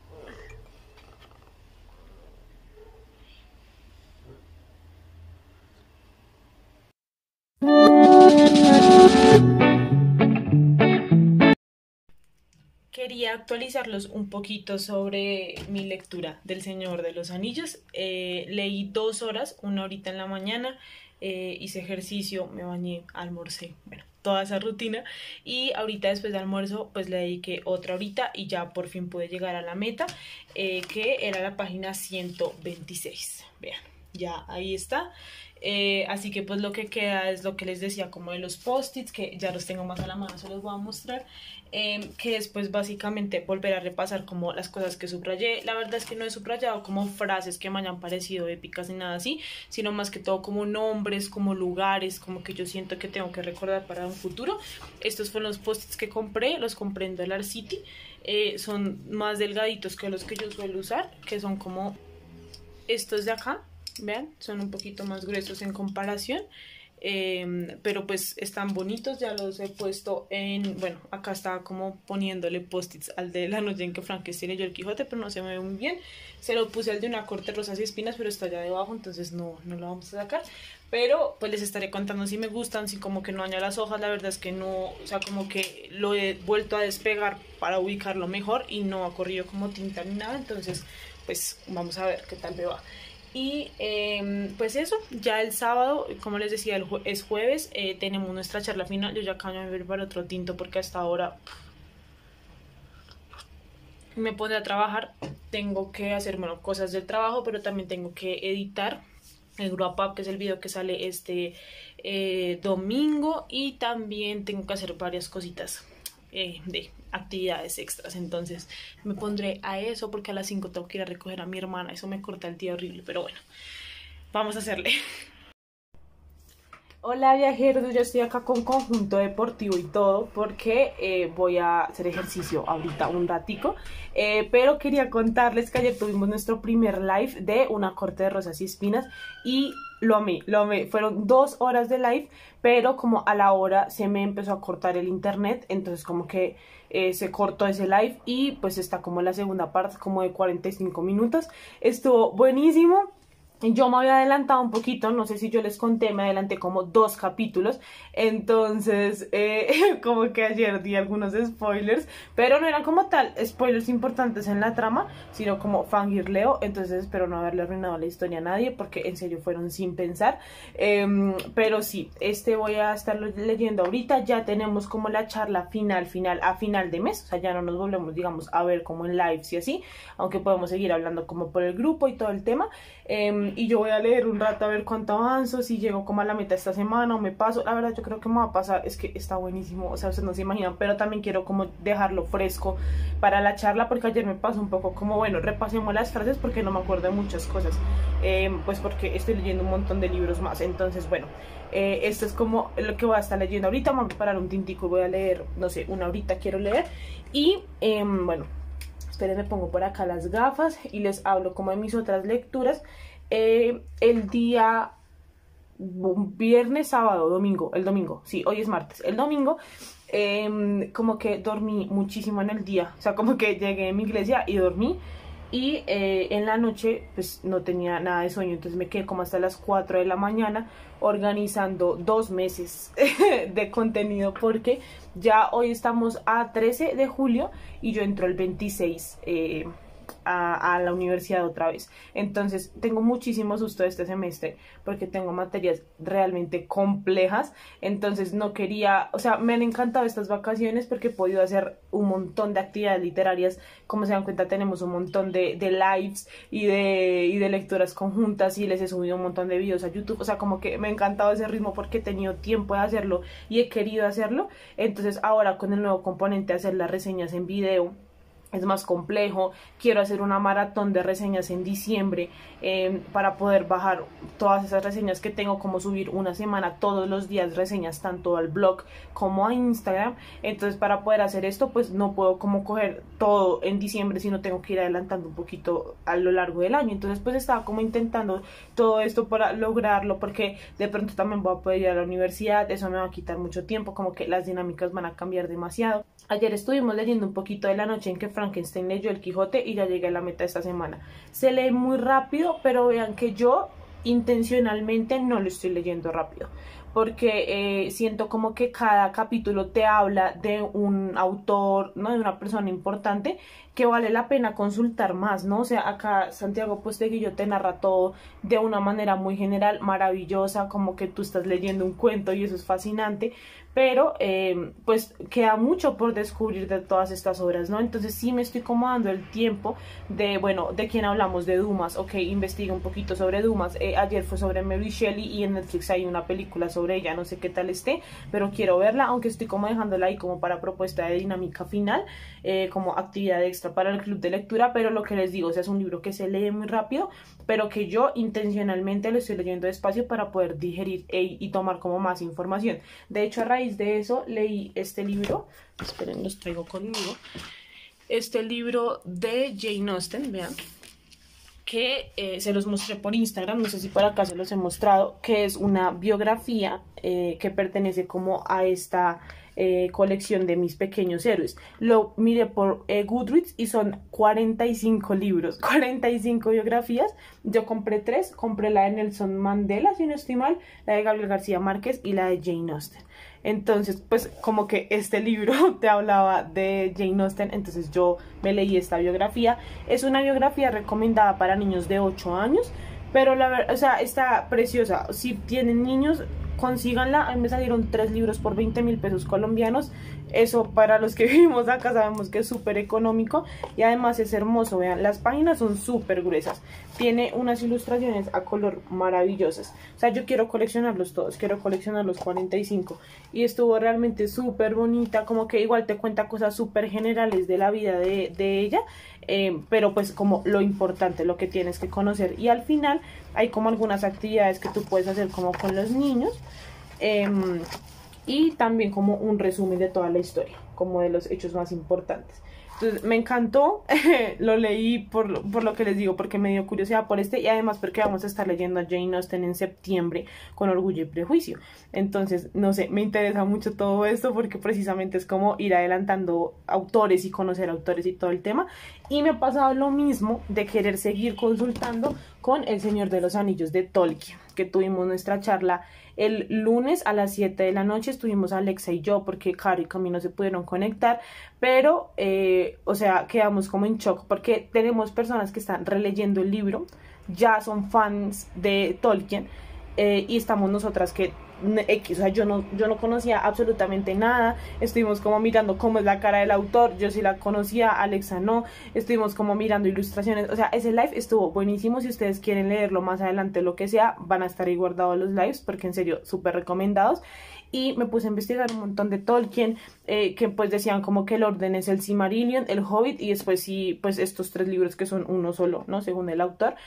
S4: Quería actualizarlos un poquito sobre mi lectura del Señor de los Anillos. Leí 2 horas, 1 horita en la mañana, hice ejercicio, me bañé, almorcé, bueno, toda esa rutina, y ahorita después de almuerzo pues le dediqué otra horita y ya por fin pude llegar a la meta, que era la página 126. Vean, ya ahí está. Así que pues lo que queda es lo que les decía como de los post-its, que ya los tengo más a la mano, se los voy a mostrar, que es pues básicamente volver a repasar como las cosas que subrayé. La verdad es que no he subrayado como frases que me hayan parecido épicas ni nada así, sino más que todo como nombres, como lugares, como que yo siento que tengo que recordar para un futuro. Estos fueron los post-its que compré, los compré en Dollar City. Son más delgaditos que los que yo suelo usar, que son como estos de acá. Vean, son un poquito más gruesos en comparación, pero pues están bonitos. Ya los he puesto en, bueno, acá estaba como poniéndole post-its al de la noche en que Frankenstein leyó el Quijote, pero no se me ve muy bien. Se lo puse al de Una corte de rosas y espinas, pero está allá debajo, entonces no lo vamos a sacar. Pero pues les estaré contando si me gustan, si como que no daña las hojas. La verdad es que no, o sea, como que lo he vuelto a despegar para ubicarlo mejor y no ha corrido como tinta ni nada, entonces pues vamos a ver qué tal me va. Y pues eso, ya el sábado, como les decía, es jueves, tenemos nuestra charla final. Yo ya acabo de ver para otro tinto porque hasta ahora me pondré a trabajar. Tengo que hacer, bueno, cosas del trabajo, pero también tengo que editar el Grow Up, que es el video que sale este domingo. Y también tengo que hacer varias cositas de actividades extras, entonces me pondré a eso porque a las 5 tengo que ir a recoger a mi hermana. Eso me corta el día horrible, pero bueno, vamos a hacerle. Hola viajeros, yo estoy acá con conjunto deportivo y todo porque voy a hacer ejercicio ahorita un ratico, pero quería contarles que ayer tuvimos nuestro primer live de Una corte de rosas y espinas y lo amé, fueron 2 horas de live, pero como a la hora se me empezó a cortar el internet, entonces como que se cortó ese live y pues está como la segunda parte como de 45 minutos, estuvo buenísimo. Yo me había adelantado un poquito, no sé si yo les conté, me adelanté como 2 capítulos, entonces como que ayer di algunos spoilers, pero no eran como tal spoilers importantes en la trama, sino como fangirleo, entonces espero no haberle arruinado la historia a nadie, porque en serio fueron sin pensar, pero sí, voy a estarlo leyendo ahorita. Ya tenemos como la charla final a final de mes, o sea ya no nos volvemos, digamos, a ver como en lives y así, aunque podemos seguir hablando como por el grupo y todo el tema. Y yo voy a leer un rato a ver cuánto avanzo, si llego como a la meta esta semana o me paso. La verdad yo creo que me va a pasar, es que está buenísimo, o sea, ustedes no se imaginan, pero también quiero como dejarlo fresco para la charla, porque ayer me pasó un poco como, bueno, repasemos las frases porque no me acuerdo de muchas cosas, pues porque estoy leyendo un montón de libros más, entonces bueno, esto es como lo que voy a estar leyendo ahorita. Me voy a preparar un tintico y voy a leer, no sé, una horita quiero leer y bueno, esperen, me pongo por acá las gafas y les hablo como de mis otras lecturas. El día viernes, sábado, domingo, el domingo, sí, hoy es martes, el domingo, como que dormí muchísimo en el día, o sea, como que llegué a mi iglesia y dormí, y en la noche pues no tenía nada de sueño, entonces me quedé como hasta las 4 de la mañana organizando 2 meses de contenido, porque ya hoy estamos a 13 de julio y yo entro el 26 a la universidad otra vez. Entonces tengo muchísimo susto este semestre porque tengo materias realmente complejas, entonces no quería, o sea, me han encantado estas vacaciones porque he podido hacer un montón de actividades literarias. Como se dan cuenta, tenemos un montón de lives y de lecturas conjuntas, y les he subido un montón de videos a YouTube, o sea, como que me ha encantado ese ritmo porque he tenido tiempo de hacerlo y he querido hacerlo. Entonces ahora con el nuevo componente de hacer las reseñas en video es más complejo. Quiero hacer una maratón de reseñas en diciembre para poder bajar todas esas reseñas que tengo, como subir una semana todos los días reseñas tanto al blog como a Instagram. Entonces para poder hacer esto pues no puedo como coger todo en diciembre, sino tengo que ir adelantando un poquito a lo largo del año. Entonces pues estaba como intentando todo esto para lograrlo, porque de pronto también voy a poder ir a la universidad, eso me va a quitar mucho tiempo, como que las dinámicas van a cambiar demasiado. Ayer estuvimos leyendo un poquito de La noche en que Frankenstein leyó el Quijote y ya llegué a la meta esta semana. Se lee muy rápido, pero vean que yo intencionalmente no lo estoy leyendo rápido, porque siento como que cada capítulo te habla de un autor, ¿no? De una persona importante que vale la pena consultar más, ¿no? O sea, acá Santiago Posteguillo te narra todo de una manera muy general, maravillosa, como que tú estás leyendo un cuento y eso es fascinante. pero pues queda mucho por descubrir de todas estas obras, ¿no? Entonces sí me estoy como dando el tiempo de, bueno, ¿de quién hablamos? De Dumas, ok, investigué un poquito sobre Dumas, ayer fue sobre Mary Shelley y en Netflix hay una película sobre ella, no sé qué tal esté, pero quiero verla, aunque estoy como dejándola ahí como para propuesta de dinámica final, como actividad extra para el club de lectura, pero lo que les digo, o sea, es un libro que se lee muy rápido, pero que yo intencionalmente lo estoy leyendo despacio para poder digerir y tomar como más información. De hecho, a raíz de eso leí este libro, esperen, los traigo conmigo, este libro de Jane Austen, vean, que se los mostré por Instagram, no sé si por acá se los he mostrado, que es una biografía que pertenece como a esta colección de mis pequeños héroes. Lo miré por Goodreads y son 45 libros, 45 biografías. Yo compré 3, compré la de Nelson Mandela, si no estoy mal, la de Gabriel García Márquez y la de Jane Austen. Entonces, pues como que este libro te hablaba de Jane Austen, entonces yo me leí esta biografía. Es una biografía recomendada para niños de 8 años, pero la verdad, o sea, está preciosa. Si tienen niños, consíganla. A mí me salieron 3 libros por 20.000 pesos colombianos. Eso para los que vivimos acá sabemos que es súper económico y además es hermoso. Vean, las páginas son súper gruesas. Tiene unas ilustraciones a color maravillosas. O sea, yo quiero coleccionarlos todos, quiero coleccionar los 45. Y estuvo realmente súper bonita, como que igual te cuenta cosas súper generales de la vida de ella. Pero pues como lo importante, lo que tienes que conocer. Y al final hay como algunas actividades que tú puedes hacer como con los niños. Y también como un resumen de toda la historia, como de los hechos más importantes. Entonces me encantó, lo leí por lo que les digo, porque me dio curiosidad por y además porque vamos a estar leyendo a Jane Austen en septiembre con Orgullo y Prejuicio. Entonces, no sé, me interesa mucho todo esto porque precisamente es como ir adelantando autores y conocer autores y todo el tema. Y me ha pasado lo mismo de querer seguir consultando con El Señor de los Anillos de Tolkien, que tuvimos nuestra charla el lunes a las 7 de la noche. Estuvimos Alexa y yo porque Caro y Camino se pudieron conectar, pero o sea, quedamos como en shock porque tenemos personas que están releyendo el libro, ya son fans de Tolkien, y estamos nosotras que o sea, yo no conocía absolutamente nada. Estuvimos como mirando cómo es la cara del autor, yo sí la conocía, Alexa no, estuvimos como mirando ilustraciones, o sea, ese live estuvo buenísimo. Si ustedes quieren leerlo más adelante, lo que sea, van a estar ahí guardados los lives, porque en serio, súper recomendados. Y me puse a investigar un montón de Tolkien, que pues decían como que el orden es el Silmarillion, el Hobbit y después sí, pues estos 3 libros que son uno solo, ¿no? Según el autor.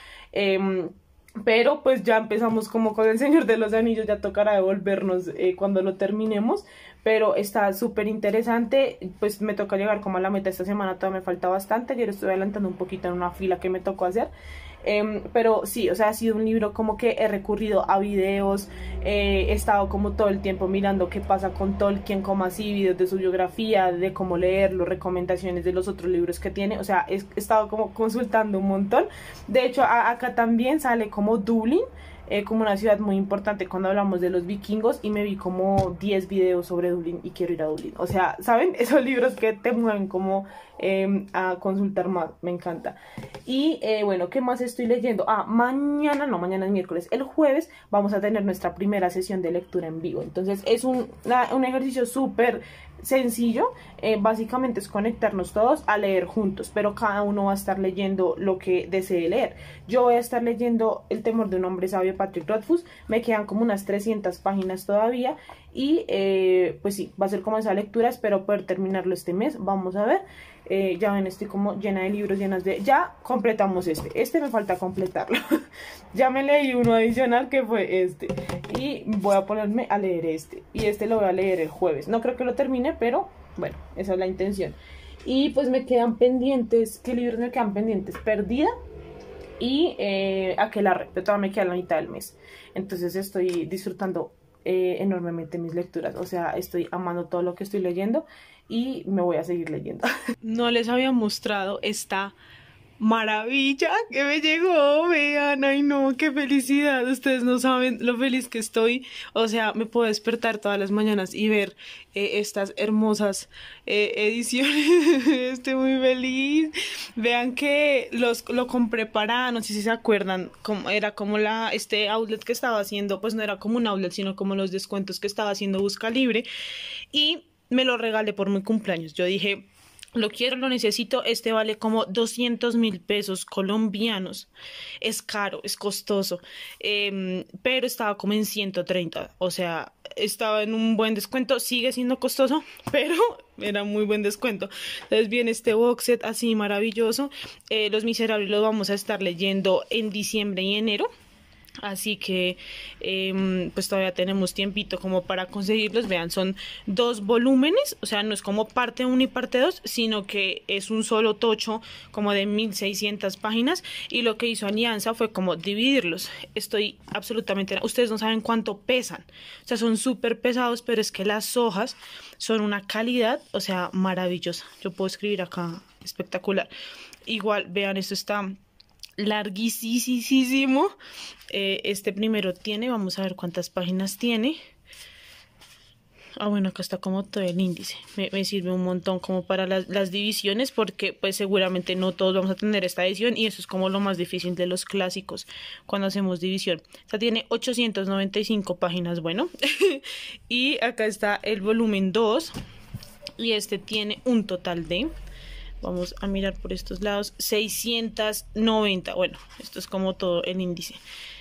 S4: Pero pues ya empezamos como con El Señor de los Anillos, ya tocará devolvernos cuando lo terminemos, pero está súper interesante. Pues me toca llegar como a la meta esta semana, todavía me falta bastante. Ayer estuve adelantando un poquito en una fila que me tocó hacer. Pero sí, o sea, ha sido un libro como que he recurrido a videos, he estado como todo el tiempo mirando qué pasa con Tolkien, como así, videos de su biografía, de cómo leerlo, recomendaciones de los otros libros que tiene. O sea, he estado como consultando un montón. De hecho, acá también sale como Dublín, como una ciudad muy importante cuando hablamos de los vikingos, y me vi como 10 videos sobre Dublín y quiero ir a Dublín. O sea, ¿saben? Esos libros que te mueven como a consultar más, me encanta. Y bueno, ¿qué más estoy leyendo? Mañana es miércoles, el jueves vamos a tener nuestra primera sesión de lectura en vivo. Entonces es un ejercicio súper sencillo, básicamente es conectarnos todos a leer juntos, pero cada uno va a estar leyendo lo que desee leer. Yo voy a estar leyendo El temor de un hombre sabio, Patrick Rothfuss. Me quedan como unas 300 páginas todavía y pues sí, va a ser como esa lectura. Espero poder terminarlo este mes, vamos a ver. Ya ven, estoy como llena de libros, ya completamos este me falta completarlo. Ya me leí uno adicional que fue este, y voy a ponerme a leer y este lo voy a leer el jueves. No creo que lo termine, pero bueno, esa es la intención. Y pues me quedan pendientes, ¿qué libros me quedan pendientes? Perdida y Aquelarre, pero todavía me queda la mitad del mes. Entonces estoy disfrutando enormemente mis lecturas, o sea, estoy amando todo lo que estoy leyendo y me voy a seguir leyendo. No les había mostrado esta maravilla que me llegó, vean, ay no, qué felicidad, ustedes no saben lo feliz que estoy, o sea, me puedo despertar todas las mañanas y ver estas hermosas ediciones, estoy muy feliz, vean que lo compré para, no sé si se acuerdan, era como este outlet que estaba haciendo, pues no era como un outlet, sino como los descuentos que estaba haciendo Busca Libre, y me lo regalé por mi cumpleaños, yo dije... Lo quiero, lo necesito, este vale como 200.000 pesos colombianos, es caro, es costoso, pero estaba como en 130, o sea, estaba en un buen descuento, sigue siendo costoso, pero era muy buen descuento. Entonces viene este box set así maravilloso, Los Miserables los vamos a estar leyendo en diciembre y enero. Así que pues todavía tenemos tiempito como para conseguirlos. Vean, son 2 volúmenes, o sea, no es como parte 1 y parte 2, sino que es un solo tocho como de 1600 páginas, y lo que hizo Alianza fue como dividirlos. Estoy absolutamente... Ustedes no saben cuánto pesan, o sea, son súper pesados, pero es que las hojas son una calidad, o sea, maravillosa. Yo puedo escribir acá, espectacular. Igual, vean, esto está... larguísimo. Este primero tiene, vamos a ver cuántas páginas tiene. Bueno, acá está como todo el índice, me sirve un montón como para las divisiones, porque pues seguramente no todos vamos a tener esta edición, y eso es como lo más difícil de los clásicos cuando hacemos división. Esta tiene 895 páginas, bueno. Y acá está el volumen 2, y este tiene un total de... Vamos a mirar por estos lados, 690, bueno, esto es como todo el índice.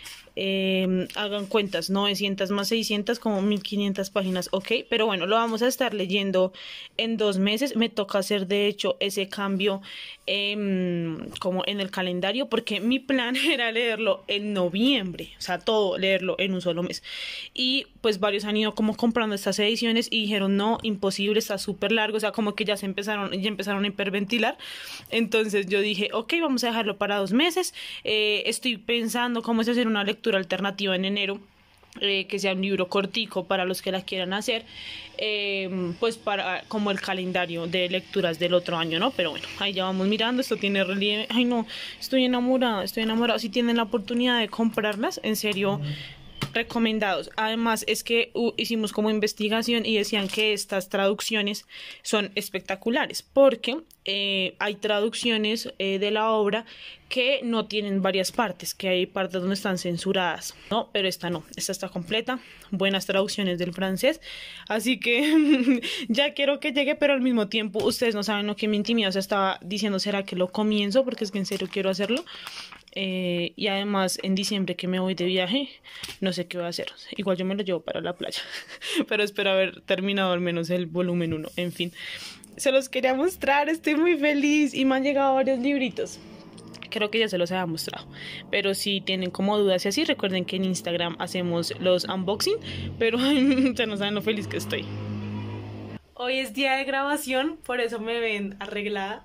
S4: Hagan cuentas, 900 más 600, como 1500 páginas, ok, pero bueno, lo vamos a estar leyendo en 2 meses. Me toca hacer de hecho ese cambio como en el calendario, porque mi plan era leerlo en noviembre, o sea, todo leerlo en un solo mes, y pues varios han ido como comprando estas ediciones y dijeron no, imposible, está súper largo, o sea, como que ya empezaron a hiperventilar. Entonces yo dije, ok, vamos a dejarlo para 2 meses. Estoy pensando cómo es hacer una lectura alternativa en enero, que sea un libro cortico para los que la quieran hacer, pues para como el calendario de lecturas del otro año, ¿no? Pero bueno, ahí ya vamos mirando. Esto tiene relieve, ay no, estoy enamorada. Si tienen la oportunidad de comprarlas, en serio, recomendados. Además es que hicimos como investigación y decían que estas traducciones son espectaculares, porque hay traducciones de la obra que no tienen varias partes, que hay partes donde están censuradas, ¿no? Pero esta no, esta está completa, buenas traducciones del francés, así que ya quiero que llegue, pero al mismo tiempo ustedes no saben lo que me intimida, o sea, estaba diciendo, ¿será que lo comienzo? Porque es que en serio quiero hacerlo. Y además en diciembre que me voy de viaje, no sé qué voy a hacer. Igual yo me lo llevo para la playa, pero espero haber terminado al menos el volumen 1. En fin, se los quería mostrar, estoy muy feliz y me han llegado varios libritos. Creo que ya se los había mostrado, pero si tienen como dudas y así, recuerden que en Instagram hacemos los unboxing, pero ya no saben lo feliz que estoy. Hoy es día de grabación, por eso me ven arreglada.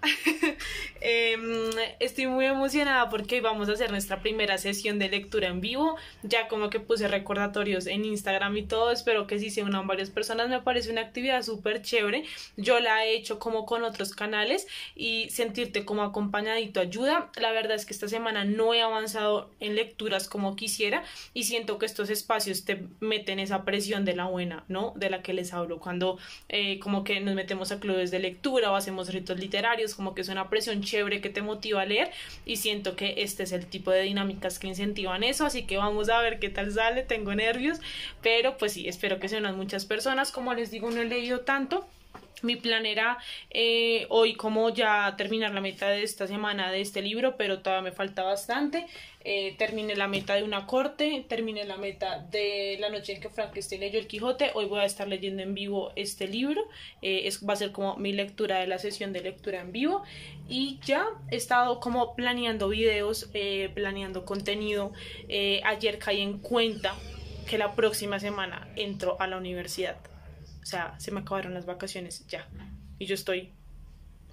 S4: Estoy muy emocionada porque vamos a hacer nuestra primera sesión de lectura en vivo. Ya como que puse recordatorios en Instagram y todo, espero que sí se unan varias personas. Me parece una actividad súper chévere. Yo la he hecho como con otros canales y sentirte como acompañadito ayuda. La verdad es que esta semana no he avanzado en lecturas como quisiera y siento que estos espacios te meten esa presión de la buena, ¿no? De la que les hablo cuando como que nos metemos a clubes de lectura o hacemos ritos literarios, como que es una presión chévere que te motiva a leer, y siento que este es el tipo de dinámicas que incentivan eso, así que vamos a ver qué tal sale. Tengo nervios, pero pues sí, espero que se unan muchas personas. Como les digo, no he leído tanto. Mi plan era hoy como ya terminar la meta de esta semana de este libro, pero todavía me falta bastante. Terminé la meta de una corte, terminé la meta de la noche en que Frankenstein leyó el Quijote. Hoy voy a estar leyendo en vivo este libro, va a ser como mi lectura de la sesión de lectura en vivo, y ya he estado como planeando videos, planeando contenido. Ayer caí en cuenta que la próxima semana entro a la universidad. O sea, se me acabaron las vacaciones ya. Y yo estoy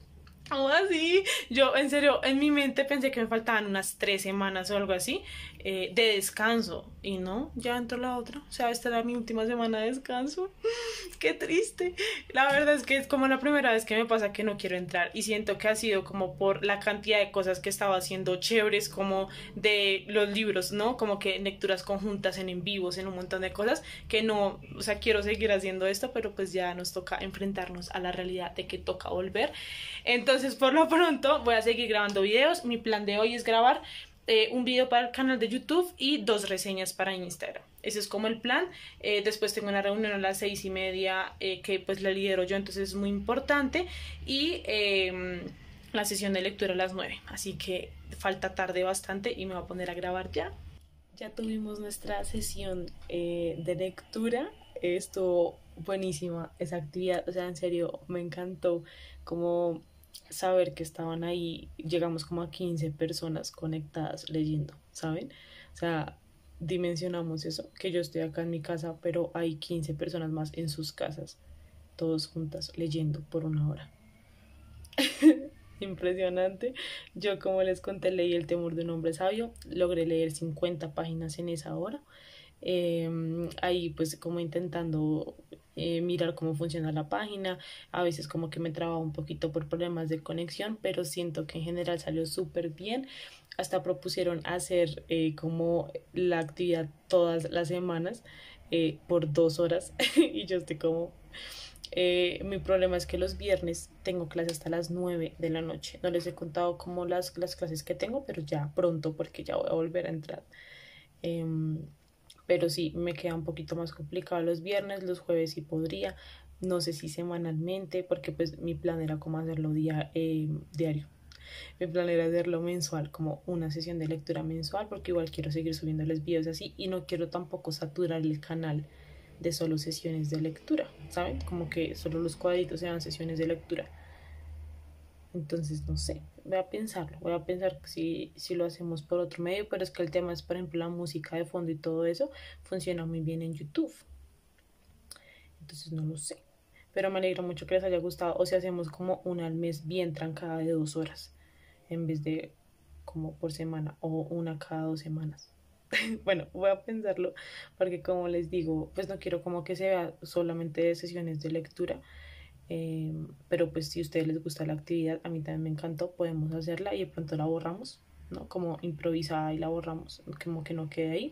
S4: ¿Cómo así? Yo, en serio, en mi mente pensé que me faltaban unas 3 semanas o algo así de descanso. Y no, ya entró la otra. O sea, esta era mi última semana de descanso. Qué triste. La verdad es que es como la primera vez que me pasa que no quiero entrar. Y siento que ha sido como por la cantidad de cosas que estaba haciendo chéveres, como de los libros, ¿no? Como que lecturas conjuntas en vivos, en un montón de cosas. Que no, o sea, quiero seguir haciendo esto, pero pues ya nos toca enfrentarnos a la realidad de que toca volver. Entonces, por lo pronto, voy a seguir grabando videos. Mi plan de hoy es grabar un video para el canal de YouTube y 2 reseñas para Instagram. Ese es como el plan. Después tengo una reunión a las 6:30 que pues la lidero yo, entonces es muy importante. Y la sesión de lectura a las 9. Así que falta tarde bastante y me voy a poner a grabar ya. Ya tuvimos nuestra sesión de lectura. Estuvo buenísima esa actividad. O sea, en serio, me encantó como saber que estaban ahí. Llegamos como a 15 personas conectadas leyendo, ¿saben? O sea, dimensionamos eso, que yo estoy acá en mi casa, pero hay 15 personas más en sus casas, todos juntas leyendo por 1 hora. Impresionante. Yo, como les conté, leí El temor de un hombre sabio. Logré leer 50 páginas en esa hora. Ahí pues como intentando mirar cómo funciona la página. A veces como que me trababa un poquito por problemas de conexión, pero siento que en general salió súper bien. Hasta propusieron hacer como la actividad todas las semanas por 2 horas y yo estoy como... mi problema es que los viernes tengo clases hasta las 9 de la noche. No les he contado como las clases que tengo, pero ya pronto porque ya voy a volver a entrar. Pero sí, me queda un poquito más complicado los viernes, los jueves sí podría, no sé si semanalmente, porque pues mi plan era como hacerlo diario. Mi plan era hacerlo mensual, como una sesión de lectura mensual, porque igual quiero seguir subiéndoles videos así y no quiero tampoco saturar el canal de solo sesiones de lectura, ¿saben? Como que solo los cuadritos sean sesiones de lectura. Entonces, no sé, voy a pensar si lo hacemos por otro medio, pero es que el tema es, por ejemplo, la música de fondo y todo eso funciona muy bien en YouTube. Entonces, no lo sé. Pero me alegra mucho que les haya gustado. O sea, hacemos como una al mes bien trancada de 2 horas, en vez de como por semana o una cada 2 semanas. Bueno, voy a pensarlo porque como les digo, pues no quiero como que sea solamente de sesiones de lectura. Pero pues si a ustedes les gusta la actividad, a mí también me encantó, podemos hacerla y de pronto la borramos, ¿no? Como improvisada y la borramos, como que no quede ahí.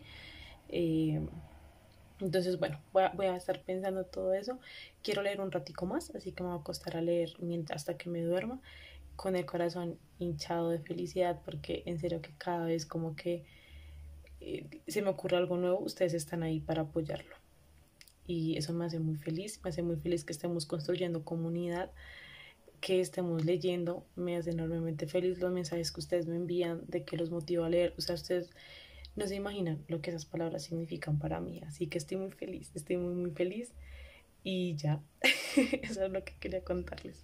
S4: Entonces, bueno, voy a estar pensando todo eso. Quiero leer un ratico más, así que me voy a acostar a leer hasta que me duerma, con el corazón hinchado de felicidad, porque en serio que cada vez como que se me ocurre algo nuevo, ustedes están ahí para apoyarlo. Y eso me hace muy feliz que estemos construyendo comunidad, que estemos leyendo. Me hace enormemente feliz los mensajes que ustedes me envían de que los motiva a leer. O sea, ustedes no se imaginan lo que esas palabras significan para mí. Así que estoy muy feliz, estoy muy, muy feliz. Y ya, eso es lo que quería contarles.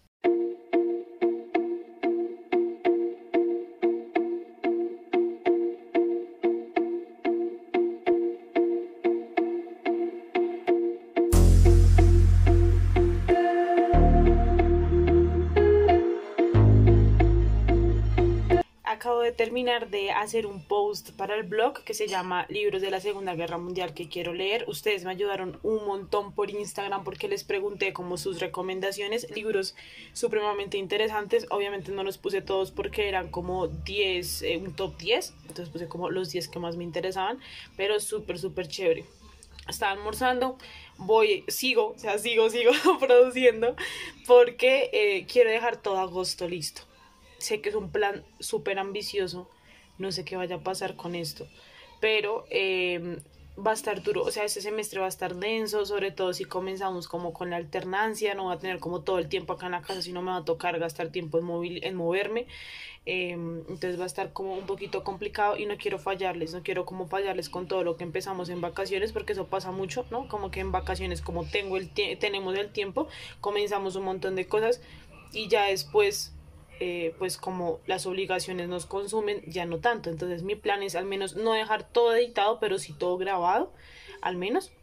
S4: Acabo de terminar de hacer un post para el blog que se llama Libros de la Segunda Guerra Mundial que quiero leer. Ustedes me ayudaron un montón por Instagram porque les pregunté como sus recomendaciones, libros supremamente interesantes. Obviamente no los puse todos porque eran como 10, un top 10, entonces puse como los 10 que más me interesaban, pero súper, súper chévere. Estaba almorzando, sigo produciendo porque quiero dejar todo agosto listo. Sé que es un plan súper ambicioso, no sé qué vaya a pasar con esto, pero va a estar duro. O sea, este semestre va a estar denso, sobre todo si comenzamos como con la alternancia. No voy a tener como todo el tiempo acá en la casa, sino me va a tocar gastar tiempo en moverme. Entonces va a estar como un poquito complicado y no quiero fallarles con todo lo que empezamos en vacaciones, porque eso pasa mucho, ¿no? Como que en vacaciones, como tenemos el tiempo, comenzamos un montón de cosas y ya después... pues como las obligaciones nos consumen, ya no tanto. Entonces mi plan es al menos no dejar todo editado, pero sí todo grabado, al menos.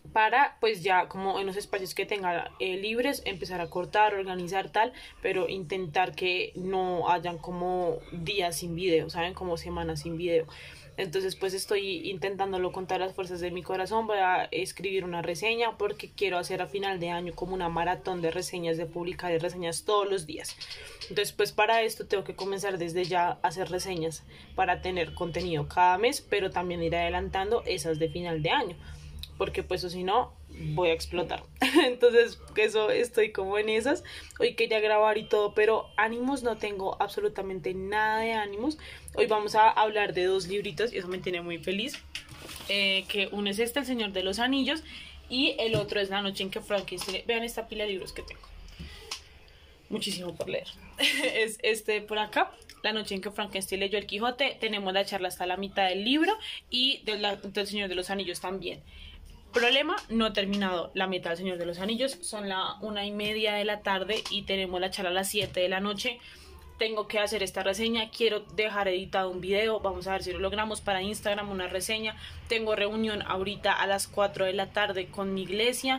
S4: para pues ya como en los espacios que tenga libres empezar a cortar, organizar tal, pero intentar que no hayan como días sin video, ¿saben? Como semanas sin video. Entonces pues estoy intentándolo con todas las fuerzas de mi corazón. Voy a escribir una reseña porque quiero hacer a final de año como una maratón de reseñas, de publicar reseñas todos los días. Entonces pues para esto tengo que comenzar desde ya a hacer reseñas para tener contenido cada mes, pero también ir adelantando esas de final de año, porque pues o si no voy a explotar. Entonces eso, estoy como en esas. Hoy quería grabar y todo, pero ánimos no tengo, absolutamente nada de ánimos. Hoy vamos a hablar de 2 libritos y eso me tiene muy feliz, que uno es El Señor de los Anillos y el otro es La noche en que Frankenstein. Vean esta pila de libros que tengo, muchísimo por leer. Es este por acá, La noche en que Frankenstein leyó El Quijote. Tenemos la charla hasta la mitad del libro y del Señor de los Anillos también. Problema, no he terminado la mitad del Señor de los Anillos, son la 1:30 de la tarde y tenemos la charla a las 7 de la noche. Tengo que hacer esta reseña, quiero dejar editado un video, vamos a ver si lo logramos para Instagram, una reseña. Tengo reunión ahorita a las 4 de la tarde con mi iglesia.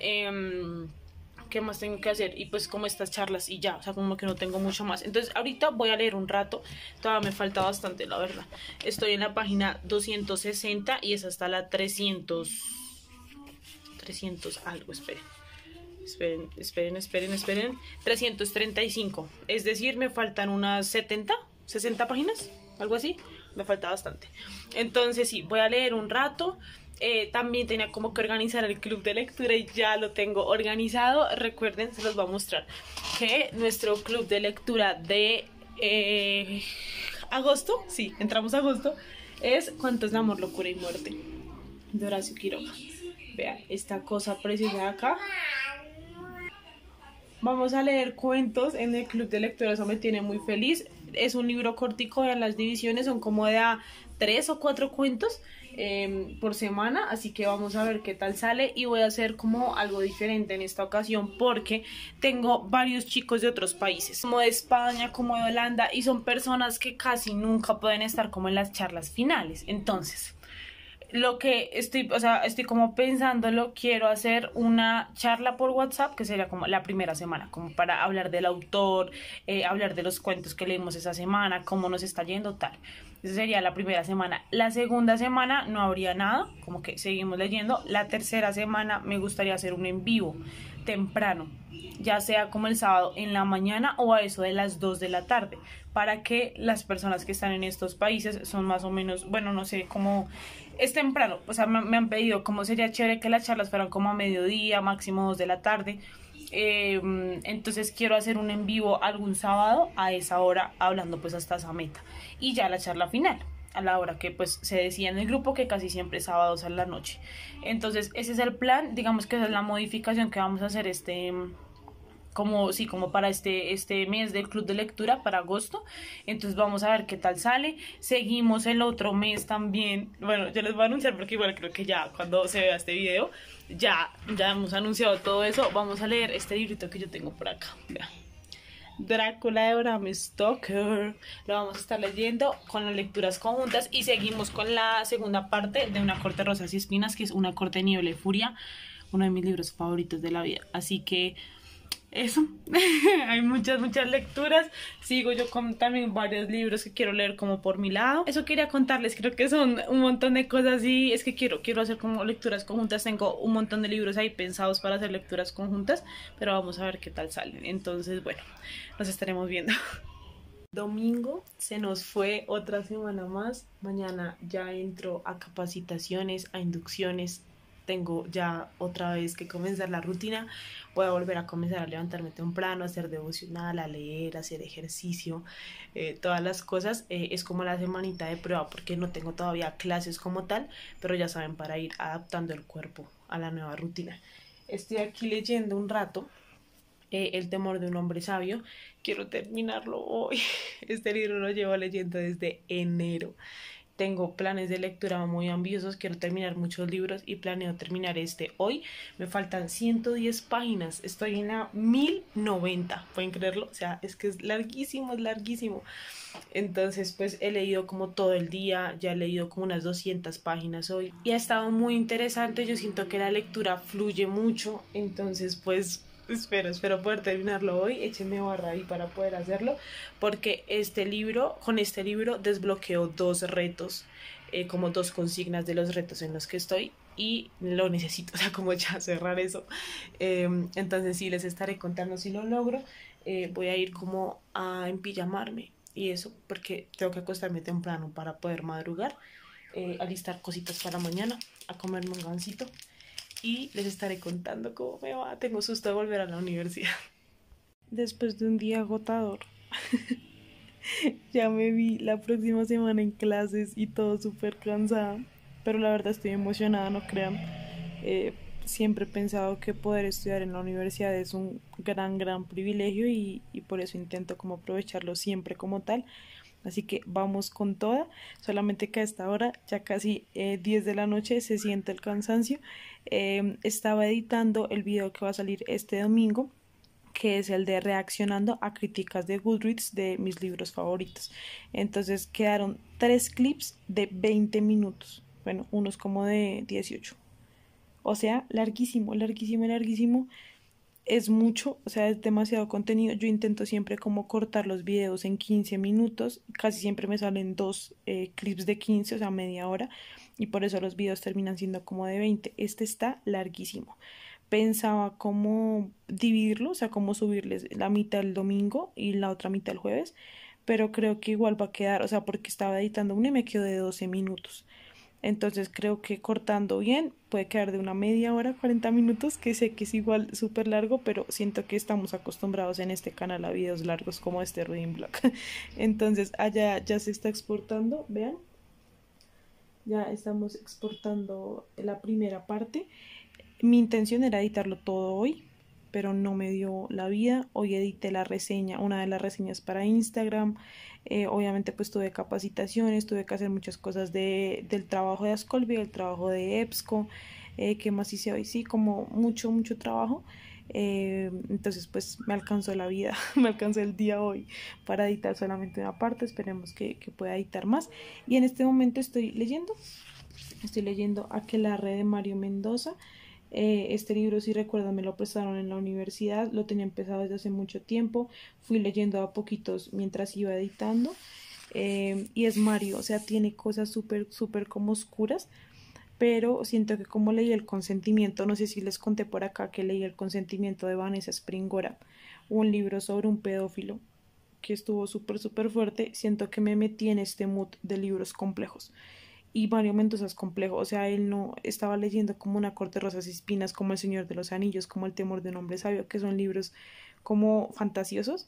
S4: ¿Qué más tengo que hacer? Y pues como estas charlas y ya, o sea, como que no tengo mucho más. Entonces ahorita voy a leer un rato, todavía me falta bastante, la verdad. Estoy en la página 260 y es hasta la 300 algo, esperen, 335, es decir, me faltan unas 60 páginas, algo así, me falta bastante. Entonces sí, voy a leer un rato. También tenía como que organizar el club de lectura y ya lo tengo organizado. Recuerden, se los voy a mostrar, que nuestro club de lectura de agosto, sí, entramos a agosto, es Cuentos de amor, locura y muerte, de Horacio Quiroga. Vean esta cosa preciosa de acá. Vamos a leer cuentos en el club de lectura, eso me tiene muy feliz. Es un libro cortico, vean las divisiones, son como de a 3 o 4 cuentos por semana, así que vamos a ver qué tal sale. Y voy a hacer como algo diferente en esta ocasión porque tengo varios chicos de otros países, como de España, como de Holanda, y son personas que casi nunca pueden estar como en las charlas finales. Entonces lo que estoy como pensándolo, quiero hacer una charla por WhatsApp que sería como la primera semana, como para hablar del autor, hablar de los cuentos que leímos esa semana, cómo nos está yendo, tal. Esa sería la primera semana. La segunda semana no habría nada, como que seguimos leyendo. La tercera semana me gustaría hacer un en vivo temprano, ya sea como el sábado en la mañana o a eso de las 2 de la tarde, para que las personas que están en estos países son más o menos, bueno, no sé, como es temprano, o sea, me han pedido como sería chévere que las charlas fueran como a mediodía, máximo 2 de la tarde. Entonces quiero hacer un en vivo algún sábado a esa hora, hablando pues hasta esa meta, y ya la charla final a la hora que pues se decía en el grupo, que casi siempre es sábados a la noche. Entonces ese es el plan, digamos que esa es la modificación que vamos a hacer como para este mes del club de lectura para agosto. Entonces vamos a ver qué tal sale. Seguimos el otro mes también. Bueno, yo les voy a anunciar porque igual creo que ya cuando se vea este video ya hemos anunciado todo eso. Vamos a leer este librito que yo tengo por acá. Vean. Drácula de Bram Stoker. Lo vamos a estar leyendo con las lecturas conjuntas y seguimos con la segunda parte de Una corte de rosas y espinas, que es Una corte de niebla y furia, uno de mis libros favoritos de la vida. Así que eso, hay muchas lecturas. Sigo yo con también varios libros que quiero leer como por mi lado. Eso quería contarles, creo que son un montón de cosas y es que quiero hacer como lecturas conjuntas. Tengo un montón de libros ahí pensados para hacer lecturas conjuntas, pero vamos a ver qué tal salen. Entonces, bueno, nos estaremos viendo. Domingo, se nos fue otra semana más. Mañana ya entro a capacitaciones, a inducciones. Tengo ya otra vez que comenzar la rutina. Voy a volver a comenzar a levantarme temprano, a hacer devocional, a leer, a hacer ejercicio, todas las cosas. Es como la semanita de prueba porque no tengo todavía clases como tal, pero ya saben, para ir adaptando el cuerpo a la nueva rutina. Estoy aquí leyendo un rato El temor de un hombre sabio. Quiero terminarlo hoy. Este libro lo llevo leyendo desde enero. tengo planes de lectura muy ambiciosos, quiero terminar muchos libros y planeo terminar este hoy. Me faltan 110 páginas, estoy en la 1090, ¿pueden creerlo? O sea, es que es larguísimo, es larguísimo. Entonces pues he leído como todo el día, ya he leído como unas 200 páginas hoy y ha estado muy interesante. Yo siento que la lectura fluye mucho, entonces pues espero poder terminarlo hoy. Échenme barra ahí para poder hacerlo, porque con este libro desbloqueo 2 retos, como 2 consignas de los retos en los que estoy y lo necesito, o sea, como ya cerrar eso. Entonces sí, les estaré contando si lo logro. Voy a ir como a empijamarme y eso, porque tengo que acostarme temprano para poder madrugar, alistar cositas para mañana, a comerme un gansito y les estaré contando cómo me va. Tengo susto de volver a la universidad. Después de un día agotador, ya me vi la próxima semana en clases y todo súper cansada, pero la verdad estoy emocionada, no crean. Siempre he pensado que poder estudiar en la universidad es un gran privilegio y por eso intento como aprovecharlo siempre como tal. Así que vamos con toda, solamente que a esta hora, ya casi 10 de la noche, se siente el cansancio. Estaba editando el video que va a salir este domingo, que es el de reaccionando a críticas de Goodreads de mis libros favoritos. Entonces quedaron 3 clips de 20 minutos, bueno, unos como de 18. O sea, larguísimo. Es mucho, o sea, es demasiado contenido. Yo intento siempre como cortar los videos en 15 minutos, casi siempre me salen 2 clips de 15, o sea, media hora, y por eso los videos terminan siendo como de 20. Este está larguísimo. Pensaba cómo dividirlo, o sea, cómo subirles la mitad el domingo y la otra mitad el jueves, pero creo que igual va a quedar, o sea, porque estaba editando uno y me quedó de 12 minutos. Entonces creo que cortando bien puede quedar de una media hora, 40 minutos, que sé que es igual súper largo, pero siento que estamos acostumbrados en este canal a videos largos como este Reading Blog. Entonces allá ya se está exportando, vean, ya estamos exportando la primera parte. Mi intención era editarlo todo hoy, pero no me dio la vida. Hoy edité la reseña, una de las reseñas para Instagram. Obviamente pues tuve capacitaciones, tuve que hacer muchas cosas del trabajo de Ascolby, del trabajo de EBSCO, ¿qué más hice hoy? Sí, como mucho trabajo. Entonces pues me alcanzó la vida, me alcanzó el día hoy para editar solamente una parte. Esperemos que pueda editar más. Y en este momento estoy leyendo Aquelarre de Mario Mendoza. Este libro, si recuerdan, me lo prestaron en la universidad, lo tenía empezado desde hace mucho tiempo, fui leyendo a poquitos mientras iba editando, y es Mario, o sea, tiene cosas súper como oscuras, pero siento que como leí El consentimiento, no sé si les conté por acá que leí El consentimiento de Vanessa Springora, un libro sobre un pedófilo que estuvo súper fuerte. Siento que me metí en este mood de libros complejos. Y Mario Mendoza es complejo, o sea, él no estaba leyendo como Una corte de rosas y espinas, como El Señor de los Anillos, como El temor de un hombre sabio, que son libros como fantasiosos,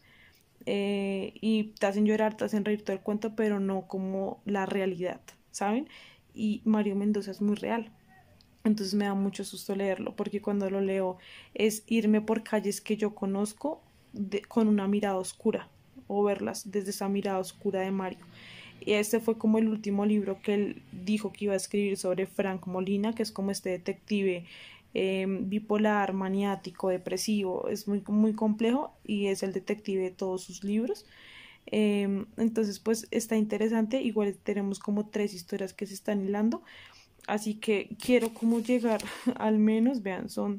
S4: y te hacen llorar, te hacen reír todo el cuento, pero no como la realidad, ¿saben? Y Mario Mendoza es muy real, entonces me da mucho susto leerlo, porque cuando lo leo es irme por calles que yo conozco con una mirada oscura, o verlas desde esa mirada oscura de Mario. Y este fue como el último libro que él dijo que iba a escribir sobre Frank Molina, que es como este detective bipolar, maniático, depresivo. Es muy complejo y es el detective de todos sus libros. Entonces pues está interesante. Igual tenemos como 3 historias que se están hilando, así que quiero como llegar al menos, vean, son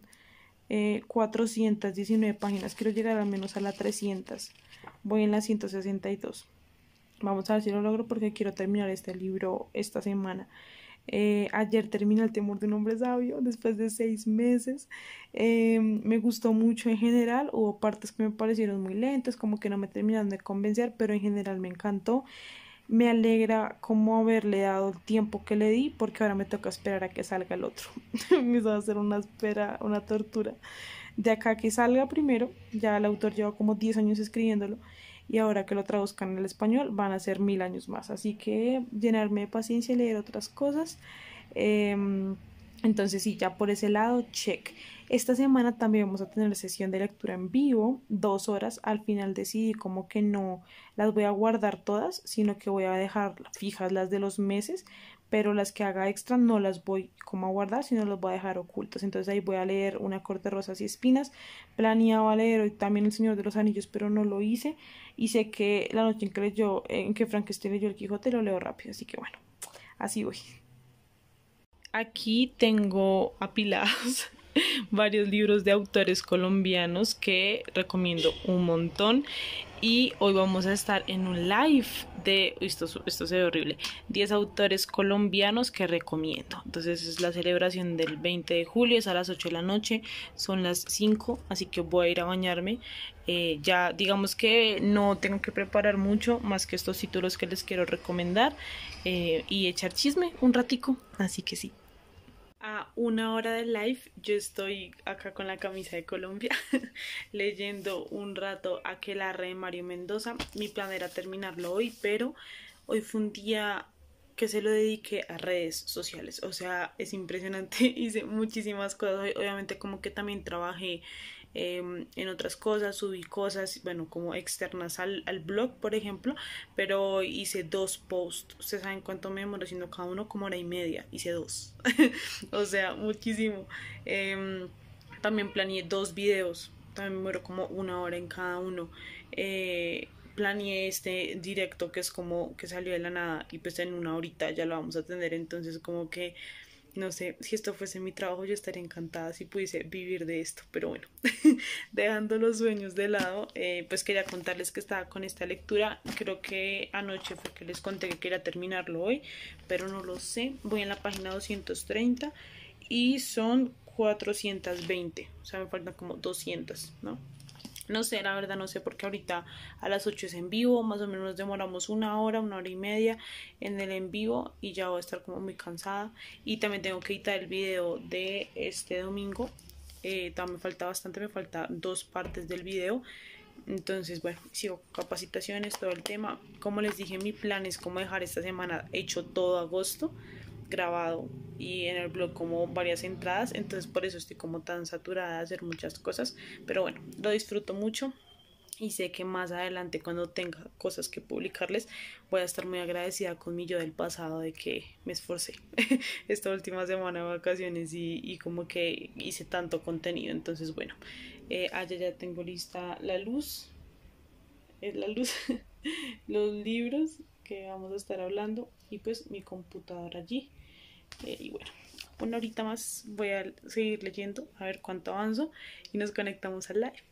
S4: 419 páginas, quiero llegar al menos a las 300. Voy en las 162. Vamos a ver si lo logro, porque quiero terminar este libro esta semana. Ayer terminé El temor de un hombre sabio después de 6 meses. Me gustó mucho en general. Hubo partes que me parecieron muy lentas, como que no me terminaron de convencer, pero en general me encantó. Me alegra como haberle dado el tiempo que le di, porque ahora me toca esperar a que salga el otro. Me va a hacer una espera, una tortura. De acá que salga primero, ya el autor lleva como 10 años escribiéndolo, y ahora que lo traduzcan al español van a ser 1000 años más, así que llenarme de paciencia y leer otras cosas. Entonces sí, ya por ese lado, check. Esta semana también vamos a tener sesión de lectura en vivo, 2 horas. Al final decidí como que no las voy a guardar todas, sino que voy a dejar fijas las de los meses, pero las que haga extra no las voy como a guardar, sino las voy a dejar ocultas. Entonces ahí voy a leer Una corte de rosas y espinas. Planeaba leer hoy también El Señor de los Anillos, pero no lo hice. Y sé que la noche en que Frankenstein leyó El Quijote lo leo rápido, así que bueno, así voy. Aquí tengo apilados varios libros de autores colombianos que recomiendo un montón. Y hoy vamos a estar en un live de, esto se ve horrible, 10 autores colombianos que recomiendo. Entonces es la celebración del 20 de julio, es a las 8 de la noche, son las 5, así que voy a ir a bañarme. Ya digamos que no tengo que preparar mucho más que estos títulos que les quiero recomendar y echar chisme un ratico, así que sí. A 1 hora de live yo estoy acá con la camisa de Colombia leyendo un rato Aquelarre de Mario Mendoza. Mi plan era terminarlo hoy, pero hoy fue un día que se lo dediqué a redes sociales. O sea, es impresionante, hice muchísimas cosas hoy. Obviamente como que también trabajé en otras cosas, subí cosas, bueno, como externas al blog, por ejemplo, pero hice 2 posts. Ustedes saben cuánto me demoró haciendo cada uno, como 1 hora y media, hice 2 o sea, muchísimo. También planeé 2 videos, también me demoró como 1 hora en cada uno. Planeé este directo que es como que salió de la nada y pues en 1 horita ya lo vamos a tener, entonces como que no sé, si esto fuese mi trabajo yo estaría encantada si pudiese vivir de esto, pero bueno, dejando los sueños de lado, pues quería contarles que estaba con esta lectura. Creo que anoche fue que les conté que quería terminarlo hoy, pero no lo sé. Voy en la página 230 y son 420, o sea me faltan como 200, ¿no? No sé, la verdad no sé, porque ahorita a las 8 es en vivo, más o menos nos demoramos 1 hora, 1 hora y media en el en vivo y ya voy a estar como muy cansada. Y también tengo que editar el video de este domingo, también me falta bastante, me falta 2 partes del video. Entonces bueno, sigo capacitaciones, todo el tema. Como les dije, mi plan es como dejar esta semana hecho todo agosto grabado y en el blog como varias entradas, entonces por eso estoy como tan saturada de hacer muchas cosas, pero bueno, lo disfruto mucho y sé que más adelante cuando tenga cosas que publicarles voy a estar muy agradecida con mi yo del pasado de que me esforcé esta última semana de vacaciones y como que hice tanto contenido. Entonces bueno, allá ya tengo lista la luz los libros que vamos a estar hablando y pues mi computadora allí. Y bueno, 1 horita más voy a seguir leyendo, a ver cuánto avanzo y nos conectamos al live.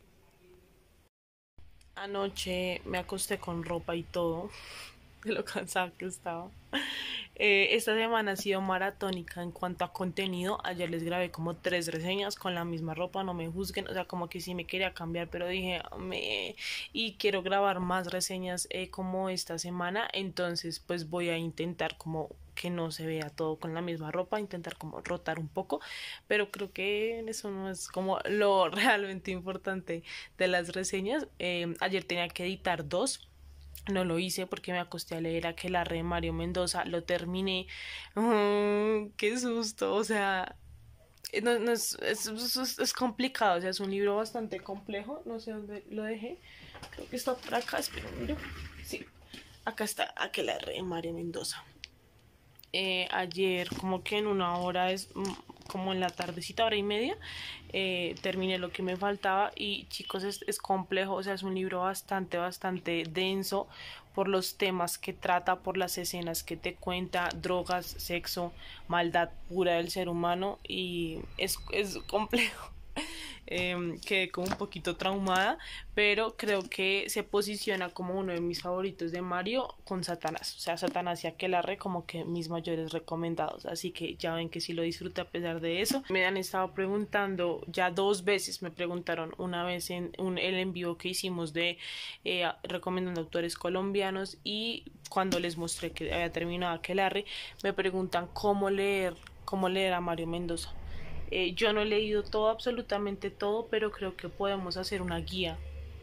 S4: Anoche me acosté con ropa y todo, de lo cansada que estaba. Esta semana ha sido maratónica en cuanto a contenido. Ayer les grabé como 3 reseñas con la misma ropa, no me juzguen, o sea, como que sí me quería cambiar, pero dije, y quiero grabar más reseñas como esta semana, entonces pues voy a intentar como que no se vea todo con la misma ropa, intentar como rotar un poco, pero creo que eso no es como lo realmente importante de las reseñas. Ayer tenía que editar 2. No lo hice porque me acosté a leer Aquelarre de Mario Mendoza, lo terminé. Qué susto, o sea, no es complicado, o sea, es un libro bastante complejo, no sé dónde lo dejé, creo que está por acá, espera, miro, sí, acá está Aquelarre de Mario Mendoza. Ayer como que en 1 hora, como en la tardecita, 1 hora y media, terminé lo que me faltaba y chicos es complejo, o sea es un libro bastante denso por los temas que trata, por las escenas que te cuenta, drogas, sexo, maldad pura del ser humano, y es complejo. Quedé como un poquito traumada, pero creo que se posiciona como uno de mis favoritos de Mario con Satanás, o sea, Satanás y Aquelarre como que mis mayores recomendados, así que ya ven que sí lo disfruté a pesar de eso. Me han estado preguntando ya 2 veces, me preguntaron una vez en el en vivo que hicimos de recomendando autores colombianos, y cuando les mostré que había terminado Aquelarre me preguntan cómo leer a Mario Mendoza. Yo no he leído todo, absolutamente todo, pero creo que podemos hacer una guía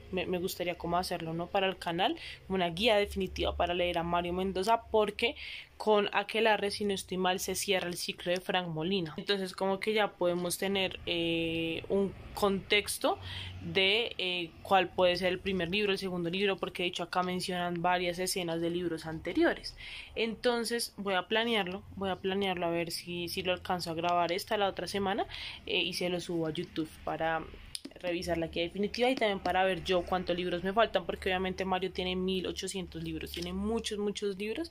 S4: me gustaría como hacerlo, ¿no? Para el canal, una guía definitiva para leer a Mario Mendoza, porque con Aquelarre, si no estoy mal, se cierra el ciclo de Frank Molina. Entonces como que ya podemos tener un contexto de cuál puede ser el primer libro, el segundo libro, porque de hecho acá mencionan varias escenas de libros anteriores. Entonces voy a planearlo a ver si lo alcanzo a grabar la otra semana y se lo subo a YouTube para revisar la guía definitiva y también para ver yo cuántos libros me faltan, porque obviamente Mario tiene 1800 libros, tiene muchos libros,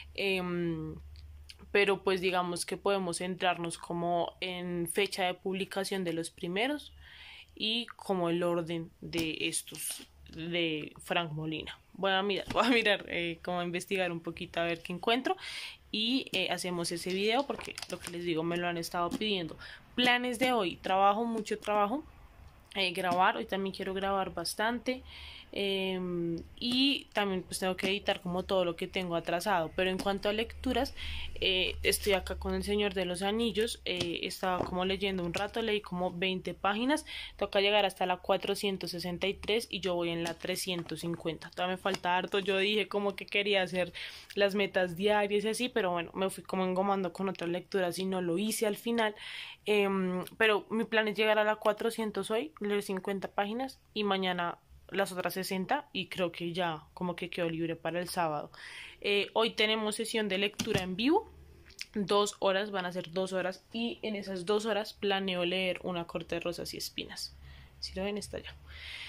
S4: pero pues digamos que podemos centrarnos como en fecha de publicación de los primeros y como el orden de estos de Frank Molina. Voy a mirar cómo investigar un poquito a ver qué encuentro y hacemos ese video, porque lo que les digo me lo han estado pidiendo. Planes de hoy: mucho trabajo, grabar, hoy también quiero grabar bastante, y también pues tengo que editar como todo lo que tengo atrasado. Pero en cuanto a lecturas, estoy acá con El Señor de los Anillos, estaba como leyendo un rato, leí como 20 páginas, toca llegar hasta la 463 y yo voy en la 350, todavía me falta harto. Yo dije como que quería hacer las metas diarias y así, pero bueno, me fui como engomando con otras lecturas y no lo hice al final, pero mi plan es llegar a la 400 hoy, leer 50 páginas y mañana las otras 60, y creo que ya como que quedo libre para el sábado. Hoy tenemos sesión de lectura en vivo, 2 horas, van a ser 2 horas, y en esas 2 horas planeo leer Una corte de rosas y espinas. Si lo ven, está ya.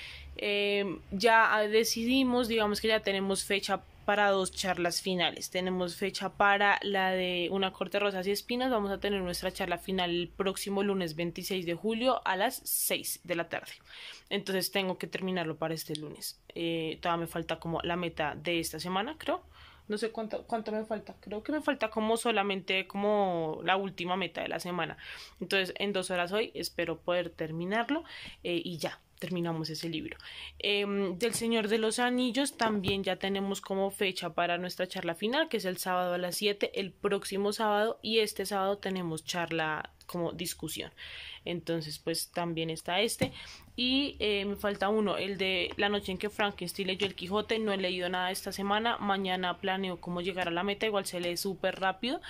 S4: Ya decidimos, digamos que ya tenemos fecha para 2 charlas finales. Tenemos fecha para la de Una corte de rosas y espinas. Vamos a tener nuestra charla final el próximo lunes 26 de julio a las 6 de la tarde. Entonces tengo que terminarlo para este lunes. Todavía me falta como la meta de esta semana, creo. No sé cuánto me falta. Creo que me falta como solamente como la última meta de la semana. Entonces en 2 horas hoy espero poder terminarlo, y ya terminamos ese libro. Del Señor de los Anillos también ya tenemos como fecha para nuestra charla final, que es el sábado a las 7, el próximo sábado, y este sábado tenemos charla como discusión. Entonces pues también está y me falta uno, el de La noche en que Frankenstein leyó el Quijote. No he leído nada esta semana, mañana planeo cómo llegar a la meta, igual se lee súper rápido.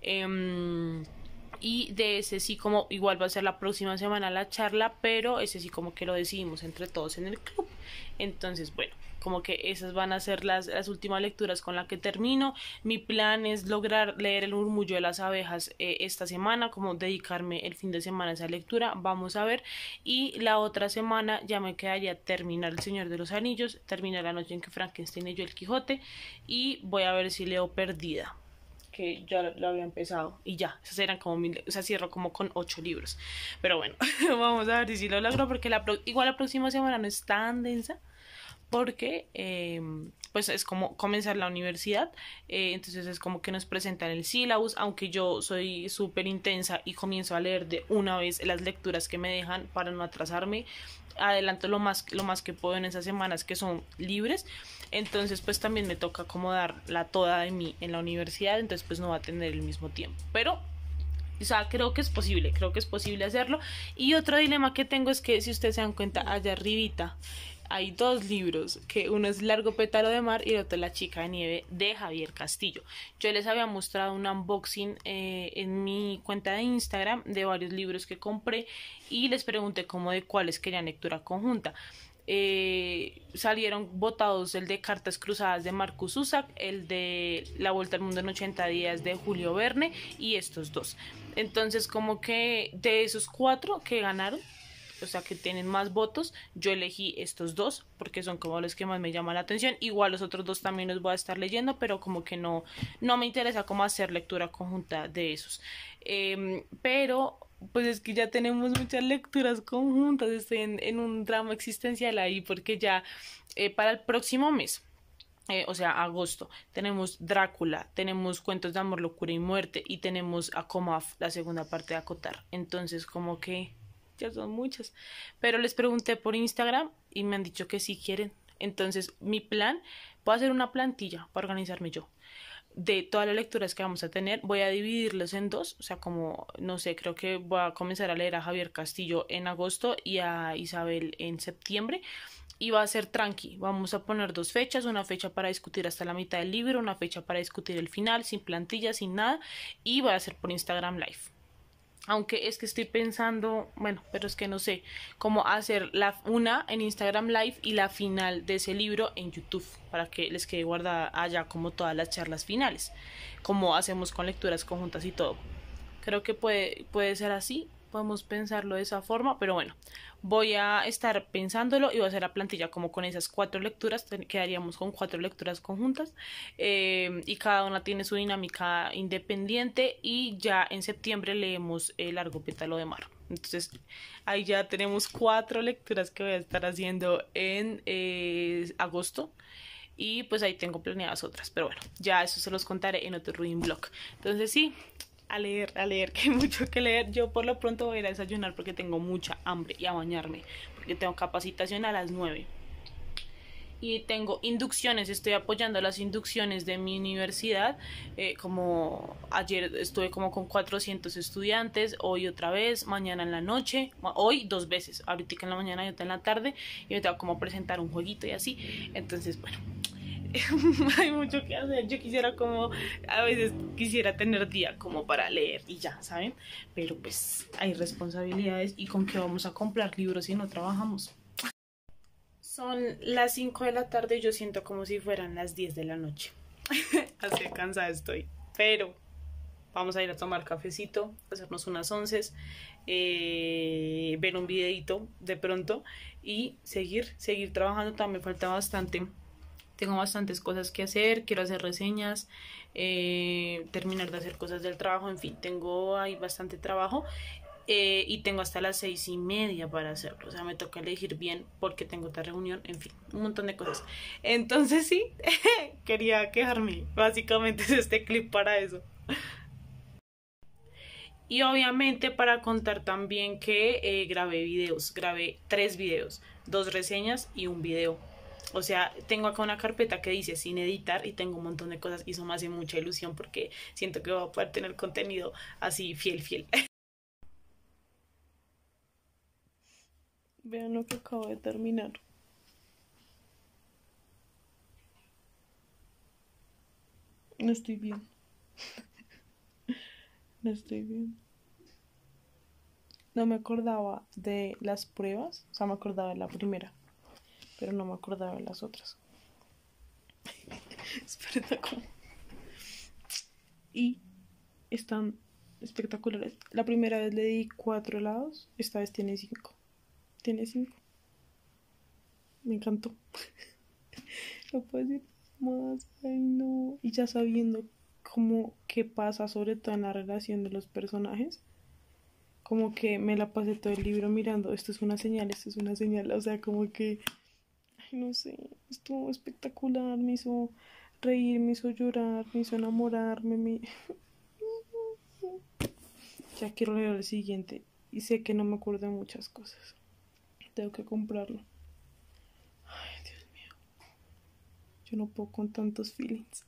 S4: Y de ese sí como igual va a ser la próxima semana la charla, pero ese sí como que lo decidimos entre todos en el club. Entonces bueno, como que esas van a ser las últimas lecturas con las que termino. Mi plan es lograr leer El murmullo de las abejas esta semana, como dedicarme el fin de semana a esa lectura, vamos a ver. Y la otra semana ya me quedaría terminar El Señor de los Anillos, terminar La noche en que Frankenstein leyó el Quijote, y voy a ver si leo Perdida, que ya lo había empezado, y ya, esas eran como cierro como con 8 libros, pero bueno, vamos a ver si lo logro, porque igual la próxima semana no es tan densa, porque pues es como comenzar la universidad, entonces es como que nos presentan el syllabus, aunque yo soy súper intensa y comienzo a leer de una vez las lecturas que me dejan para no atrasarme, adelanto lo más que puedo en esas semanas que son libres. Entonces pues también me toca como dar la toda de mí en la universidad, entonces pues no va a tener el mismo tiempo, pero o sea, creo que es posible hacerlo. Y otro dilema que tengo es que, si ustedes se dan cuenta, allá arribita hay 2 libros, que uno es Largo pétalo de mar y el otro La chica de nieve, de Javier Castillo. Yo les había mostrado un unboxing en mi cuenta de Instagram de varios libros que compré y les pregunté como de cuáles querían lectura conjunta. Salieron votados el de Cartas cruzadas de Marcus Zusak, el de La vuelta al mundo en 80 días de Julio Verne, y estos 2. Entonces como que de esos 4 que ganaron, o sea que tienen más votos, yo elegí estos 2 porque son como los que más me llaman la atención. Igual los otros 2 también los voy a estar leyendo, pero como que no me interesa como hacer lectura conjunta de esos, pero pues es que ya tenemos muchas lecturas conjuntas. Estoy en un drama existencial ahí, porque ya para el próximo mes, o sea, agosto, tenemos Drácula, tenemos Cuentos de amor, locura y muerte, y tenemos Akomaf, la segunda parte de Acotar. Entonces como que ya son muchas, pero les pregunté por Instagram y me han dicho que sí quieren. Entonces mi plan, voy a hacer una plantilla para organizarme yo de todas las lecturas que vamos a tener. Voy a dividirlos en 2, o sea, como, no sé, creo que voy a comenzar a leer a Javier Castillo en agosto y a Isabel en septiembre, y va a ser tranqui. Vamos a poner 2 fechas, una fecha para discutir hasta la mitad del libro, una fecha para discutir el final, sin plantilla, sin nada, y va a ser por Instagram Live. Aunque es que estoy pensando, bueno, pero es que no sé, cómo hacer una en Instagram Live y la final de ese libro en YouTube, para que les quede guardada allá como todas las charlas finales, como hacemos con lecturas conjuntas y todo. Creo que puede ser así, podemos pensarlo de esa forma, pero bueno, voy a estar pensándolo y voy a hacer la plantilla como con esas 4 lecturas, quedaríamos con 4 lecturas conjuntas, y cada una tiene su dinámica independiente, y ya en septiembre leemos El largo pétalo de mar. Entonces ahí ya tenemos 4 lecturas que voy a estar haciendo en agosto. Y pues ahí tengo planeadas otras, pero bueno, ya eso se los contaré en otro reading blog. Entonces sí, a leer, que hay mucho que leer. Yo por lo pronto voy a ir a desayunar porque tengo mucha hambre, y a bañarme porque tengo capacitación a las 9 y tengo inducciones. Estoy apoyando las inducciones de mi universidad, como ayer estuve como con 400 estudiantes, hoy otra vez, mañana en la noche, hoy 2 veces, ahorita en la mañana y otra en la tarde, y me tengo como presentar un jueguito y así. Entonces bueno, hay mucho que hacer. Yo quisiera como, a veces quisiera tener día como para leer y ya, ¿saben? Pero pues hay responsabilidades, y con qué vamos a comprar libros si no trabajamos. Son las 5 de la tarde y yo siento como si fueran las 10 de la noche. Así cansada estoy, pero vamos a ir a tomar cafecito, hacernos unas onces, ver un videito de pronto y seguir trabajando. También me falta bastante. Tengo bastantes cosas que hacer, quiero hacer reseñas, terminar de hacer cosas del trabajo, en fin, tengo ahí bastante trabajo, y tengo hasta las 6:30 para hacerlo. O sea, me toca elegir bien porque tengo otra reunión, en fin, un montón de cosas. Entonces sí, quería quejarme, básicamente es este clip para eso. Y obviamente para contar también que grabé 3 videos, 2 reseñas y un video. O sea, tengo acá una carpeta que dice sin editar y tengo un montón de cosas, y eso me hace mucha ilusión porque siento que voy a poder tener contenido así fiel. Vean lo que acabo de terminar. No estoy bien. No estoy bien. No me acordaba de las pruebas, o sea, me acordaba de la primera, pero no me acordaba de las otras. Y están espectaculares. La primera vez le di 4 helados, esta vez tiene 5. Tiene 5. Me encantó. No puedo decir más. Ay, no. Y ya sabiendo cómo qué pasa, sobre todo en la relación de los personajes, como que me la pasé todo el libro mirando, esto es una señal, o sea, como que, ay, no sé, estuvo espectacular, me hizo reír, me hizo llorar, me hizo enamorarme, Ya quiero leer el siguiente, y sé que no me acuerdo de muchas cosas, tengo que comprarlo. Ay, Dios mío, yo no puedo con tantos feelings.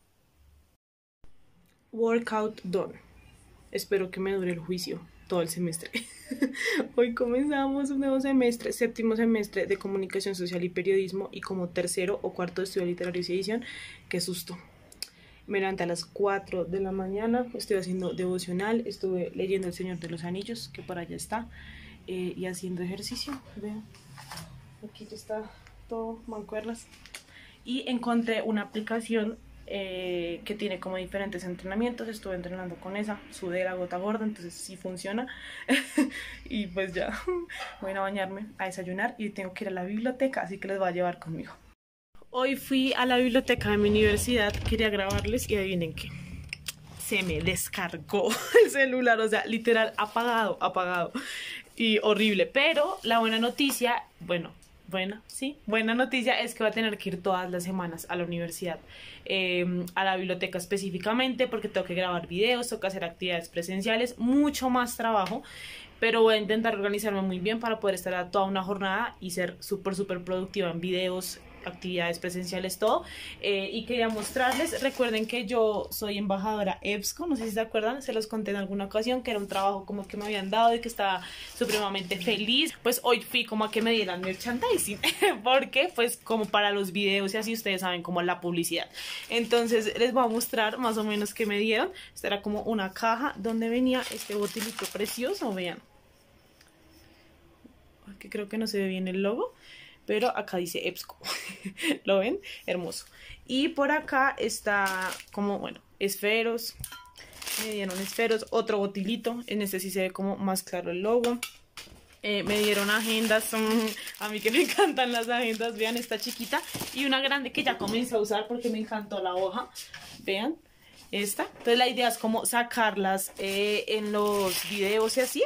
S4: Workout done. Espero que me dure el juicio todo el semestre. Hoy comenzamos un nuevo semestre, 7º semestre de Comunicación Social y Periodismo, y como 3º o 4º de Estudio Literario y Edición. Qué susto. Me levanté a las 4 de la mañana, estoy haciendo devocional, estuve leyendo El Señor de los Anillos, que por allá está, y haciendo ejercicio. Vean, aquí ya está todo, mancuernas. Y encontré una aplicación que tiene como diferentes entrenamientos. Estuve entrenando con esa, sudé la gota gorda, entonces sí funciona. Y pues ya, voy a bañarme, a desayunar, y tengo que ir a la biblioteca, así que les voy a llevar conmigo. Hoy fui a la biblioteca de mi universidad, quería grabarles, y adivinen qué, se me descargó el celular, o sea, literal apagado y horrible. Pero la buena noticia, buena noticia es que voy a tener que ir todas las semanas a la universidad, a la biblioteca específicamente, porque tengo que grabar videos, tengo que hacer actividades presenciales, mucho más trabajo, pero voy a intentar organizarme muy bien para poder estar a toda una jornada y ser súper productiva en videos, actividades presenciales, todo. Y quería mostrarles, recuerden que yo soy embajadora EBSCO, no sé si se acuerdan, se los conté en alguna ocasión, que era un trabajo como que me habían dado y que estaba supremamente feliz. Pues hoy fui como a que me dieran merchandising, porque pues como para los videos y así ustedes saben como la publicidad. Entonces les voy a mostrar más o menos qué me dieron. Esta era como una caja donde venía este botilito precioso, vean. Que creo que no se ve bien el logo, pero acá dice EBSCO. ¿Lo ven? Hermoso. Y por acá está como, bueno, esferos. Me dieron esferos, otro botilito. En este sí se ve como más claro el logo. Me dieron agendas. A mí que me encantan las agendas. Vean esta chiquita. Y una grande que ya comencé a usar porque me encantó la hoja. Vean. Esta. Entonces la idea es como sacarlas en los videos y así.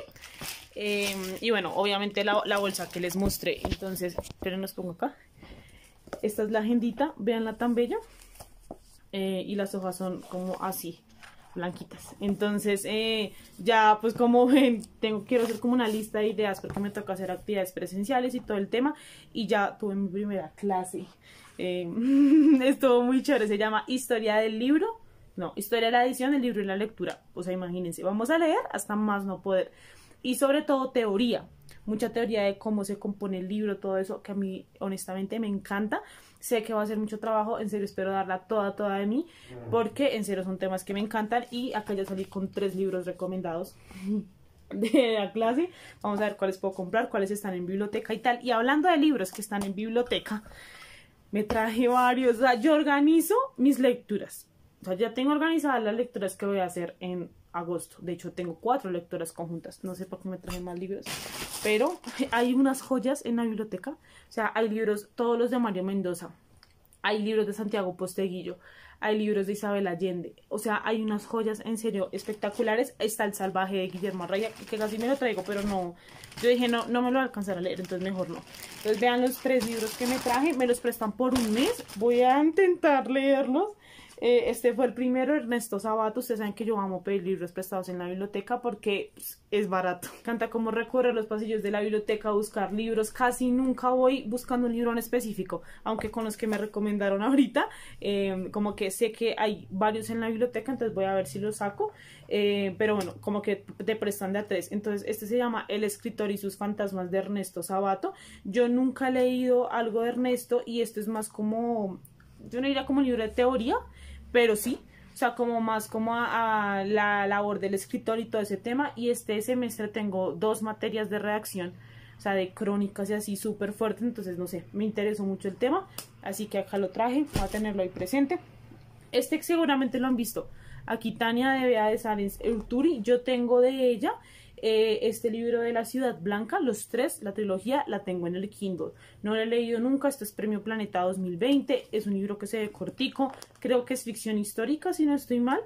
S4: Y bueno, obviamente la bolsa que les mostré. Entonces, esperen, los pongo acá. Esta es la agendita, veanla tan bella. Y las hojas son como así, blanquitas. Entonces, ya pues como ven, quiero hacer como una lista de ideas porque me toca hacer actividades presenciales y todo el tema. Y ya tuve mi primera clase. Estuvo muy chévere, se llama Historia del libro. No, Historia de la edición, del libro y la lectura. O sea, imagínense, vamos a leer hasta más no poder. Y sobre todo teoría, mucha teoría de cómo se compone el libro, todo eso que a mí honestamente me encanta. Sé que va a ser mucho trabajo, en serio espero darla toda de mí, porque en serio son temas que me encantan. Y acá ya salí con 3 libros recomendados de la clase. Vamos a ver cuáles puedo comprar, cuáles están en biblioteca y tal. Y hablando de libros que están en biblioteca, me traje varios. O sea, yo organizo mis lecturas. O sea, ya tengo organizadas las lecturas que voy a hacer en agosto. De hecho, tengo 4 lecturas conjuntas. No sé por qué me traje más libros. Pero hay unas joyas en la biblioteca. O sea, hay libros, todos los de Mario Mendoza. Hay libros de Santiago Posteguillo. Hay libros de Isabel Allende. O sea, hay unas joyas en serio espectaculares. Está El Salvaje de Guillermo Arraya, que casi me lo traigo, pero no. Yo dije, no me lo voy a alcanzar a leer, entonces mejor no. Entonces vean los 3 libros que me traje. Me los prestan por un mes. Voy a intentar leerlos. Este fue el primero, Ernesto Sabato. Ustedes saben que yo amo pedir libros prestados en la biblioteca porque pues, es barato. Me encanta cómo recorrer los pasillos de la biblioteca, buscar libros. Casi nunca voy buscando un libro en específico, aunque con los que me recomendaron ahorita, como que sé que hay varios en la biblioteca, entonces voy a ver si los saco. Pero bueno, como que te prestan de a 3. Entonces este se llama El escritor y sus fantasmas, de Ernesto Sabato. Yo nunca he leído algo de Ernesto y esto es más como, yo no diría como un libro de teoría, pero sí, o sea, como más como a la labor del escritor y todo ese tema. Y este semestre tengo 2 materias de redacción, o sea, de crónicas y así súper fuerte. Entonces, no sé, me interesó mucho el tema, así que acá lo traje, voy a tenerlo ahí presente. Este seguramente lo han visto, aquí Tania de Bea de Sáenz Urturi. Yo tengo de ella este libro de La Ciudad Blanca, los 3, la trilogía, la tengo en el Kindle. No lo he leído nunca, esto es Premio Planeta 2020, es un libro que se ve cortico, creo que es ficción histórica si no estoy mal,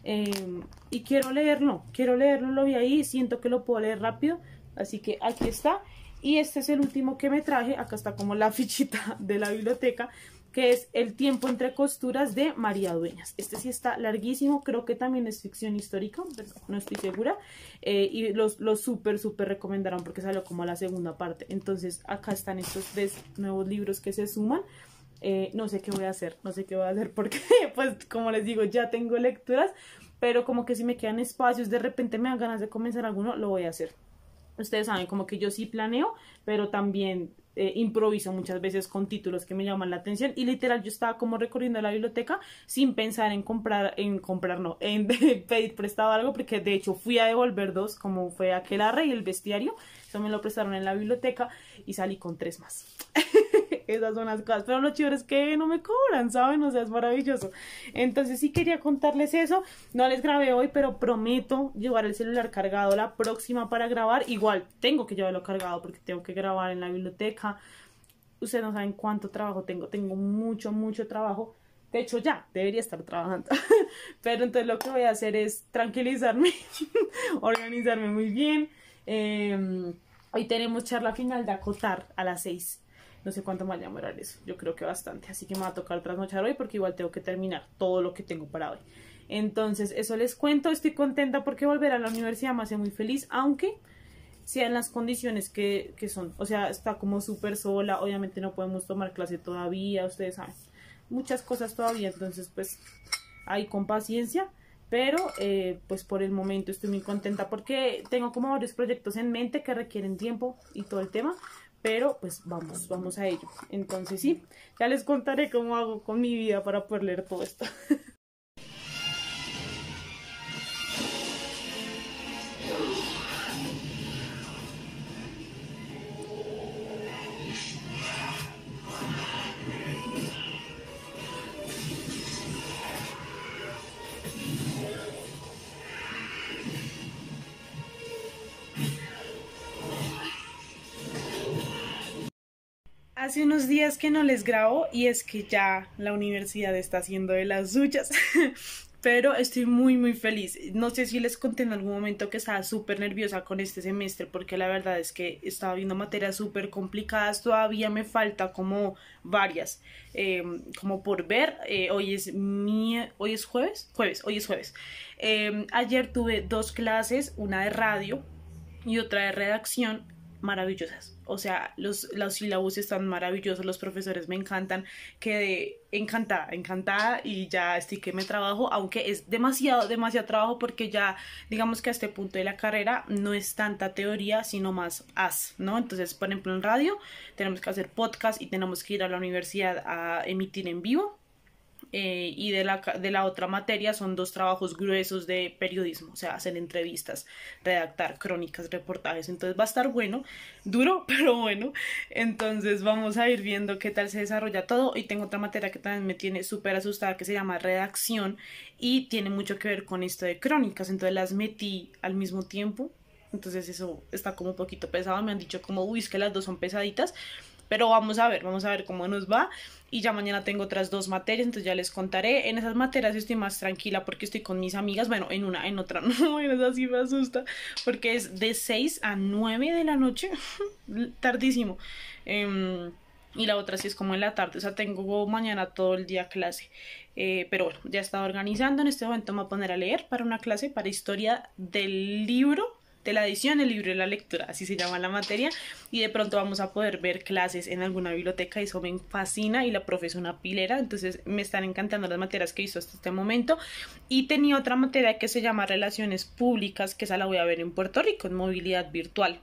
S4: y quiero leerlo, lo vi ahí, siento que lo puedo leer rápido, así que aquí está. Y este es el último que me traje, acá está como la fichita de la biblioteca, que es El tiempo entre costuras, de María Dueñas. Este sí está larguísimo, creo que también es ficción histórica, pero no estoy segura. Y los súper recomendaron porque salió como la segunda parte. Entonces acá están estos 3 nuevos libros que se suman. No sé qué voy a hacer, porque pues como les digo, ya tengo lecturas, pero como que si me quedan espacios, de repente me dan ganas de comenzar alguno, lo voy a hacer. Ustedes saben como que yo sí planeo, pero también improviso muchas veces con títulos que me llaman la atención. Y literal yo estaba como recorriendo la biblioteca sin pensar en en pedir prestado algo, porque de hecho fui a devolver 2, como fue Aquelarre y El Bestiario. Eso me lo prestaron en la biblioteca y salí con 3 más. Esas son las cosas, pero lo chido es que no me cobran, ¿saben? O sea, es maravilloso. Entonces sí quería contarles eso. No les grabé hoy, pero prometo llevar el celular cargado la próxima para grabar. Igual tengo que llevarlo cargado porque tengo que grabar en la biblioteca. Ustedes no saben cuánto trabajo tengo. Tengo mucho trabajo. De hecho ya debería estar trabajando. Pero entonces lo que voy a hacer es tranquilizarme, organizarme muy bien. Hoy tenemos charla final de acotar a las 6. No sé cuánto me va a demorar eso, yo creo que bastante, así que me va a tocar trasnochar hoy porque igual tengo que terminar todo lo que tengo para hoy. Entonces eso les cuento, estoy contenta porque volver a la universidad me hace muy feliz, aunque sea en las condiciones que son. O sea, está como súper sola, obviamente no podemos tomar clase todavía, ustedes saben, muchas cosas todavía, entonces pues ahí con paciencia, pero pues por el momento estoy muy contenta porque tengo como varios proyectos en mente que requieren tiempo y todo el tema, pero pues vamos a ello. Entonces sí, ya les contaré cómo hago con mi vida para poder leer todo esto. Hace unos días que no les grabo y es que ya la universidad está haciendo de las suyas, pero estoy muy feliz. No sé si les conté en algún momento que estaba súper nerviosa con este semestre porque la verdad es que estaba viendo materias súper complicadas, todavía me falta como varias, como por ver. Hoy es jueves. Ayer tuve 2 clases, una de radio y otra de redacción, maravillosas. O sea, los sílabos están maravillosos, los profesores me encantan, quedé encantada y ya estoy que me trabajo, aunque es demasiado trabajo porque ya digamos que a este punto de la carrera no es tanta teoría sino más ¿no? Entonces, por ejemplo, en radio tenemos que hacer podcast y tenemos que ir a la universidad a emitir en vivo. Y de la otra materia son 2 trabajos gruesos de periodismo, o sea, hacer entrevistas, redactar crónicas, reportajes. Entonces va a estar bueno, duro, pero bueno. Entonces vamos a ir viendo qué tal se desarrolla todo. Y tengo otra materia que también me tiene súper asustada que se llama redacción y tiene mucho que ver con esto de crónicas, entonces las metí al mismo tiempo. Entonces eso está como un poquito pesado, me han dicho como, uy, es que las 2 son pesaditas. Pero vamos a ver cómo nos va. Y ya mañana tengo otras 2 materias, entonces ya les contaré. En esas materias estoy más tranquila porque estoy con mis amigas. Bueno, en una, en otra no, en esa sí me asusta porque es de 6 a 9 de la noche, tardísimo. Y la otra sí es como en la tarde, o sea, tengo mañana todo el día clase. Pero bueno, ya estaba organizando. En este momento me voy a poner a leer para una clase para historia del libro, de la edición, el libro y la lectura, así se llama la materia, y de pronto vamos a poder ver clases en alguna biblioteca y eso me fascina y la profe es una pilera, entonces me están encantando las materias que he visto hasta este momento. Y tenía otra materia que se llama Relaciones Públicas, que esa la voy a ver en Puerto Rico, en movilidad virtual.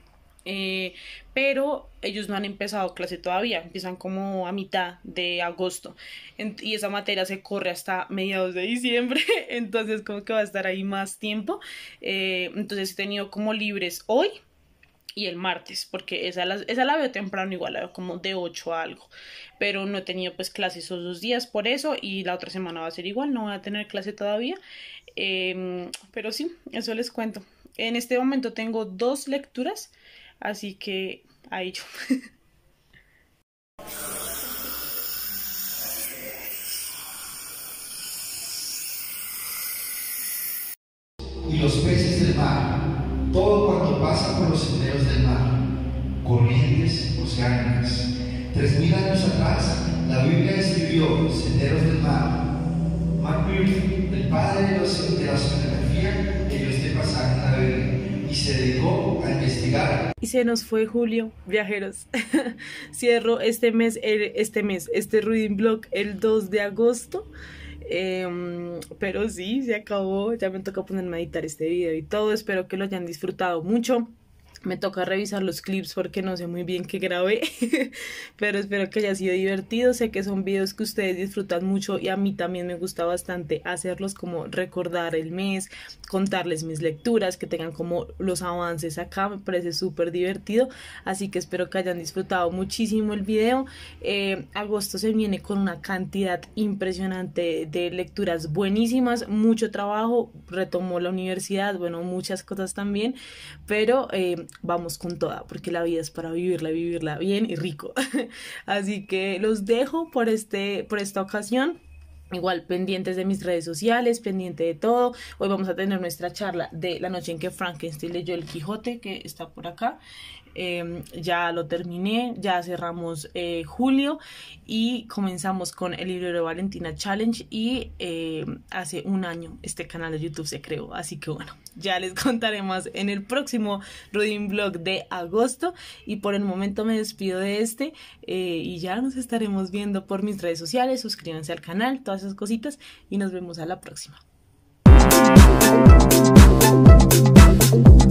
S4: Pero ellos no han empezado clase todavía, empiezan como a mitad de agosto y esa materia se corre hasta mediados de diciembre, entonces como que va a estar ahí más tiempo. Entonces he tenido como libres hoy y el martes, porque esa la veo temprano, igual la veo como de 8 a algo, pero no he tenido pues clases esos 2 días por eso, y la otra semana va a ser igual, no voy a tener clase todavía. Pero sí, eso les cuento. En este momento tengo 2 lecturas, así que ahí yo.
S7: Y los peces del mar, todo cuanto pasa por los senderos del mar, corrientes oceánicas. 3000 años atrás, la Biblia escribió senderos del mar. McMurphy, el padre de la oceanografía, leyó este pasaje en la Biblia y se dedicó a investigar.
S4: Y se nos fue julio, viajeros. Cierro este Reading Blog el 2 de agosto. Pero sí, se acabó. Ya me toca ponerme a editar este video y todo. Espero que lo hayan disfrutado mucho. Me toca revisar los clips porque no sé muy bien qué grabé, pero espero que haya sido divertido. Sé que son videos que ustedes disfrutan mucho y a mí también me gusta bastante hacerlos, como recordar el mes, contarles mis lecturas, que tengan como los avances acá. Me parece súper divertido, así que espero que hayan disfrutado muchísimo el video. Agosto se viene con una cantidad impresionante de lecturas buenísimas, mucho trabajo, retomó la universidad, bueno, muchas cosas también, pero vamos con toda, porque la vida es para vivirla bien y rico. Así que los dejo por esta ocasión. Igual pendientes de mis redes sociales, pendiente de todo. Hoy vamos a tener nuestra charla de la noche en que Frankenstein leyó el Quijote, que está por acá. ya lo terminé, ya cerramos julio y comenzamos con el libro de Valentina Challenge y hace un año este canal de YouTube se creó, así que bueno, ya les contaré más en el próximo Reading Vlog de agosto y por el momento me despido de y ya nos estaremos viendo por mis redes sociales, suscríbanse al canal, todas esas cositas y nos vemos a la próxima.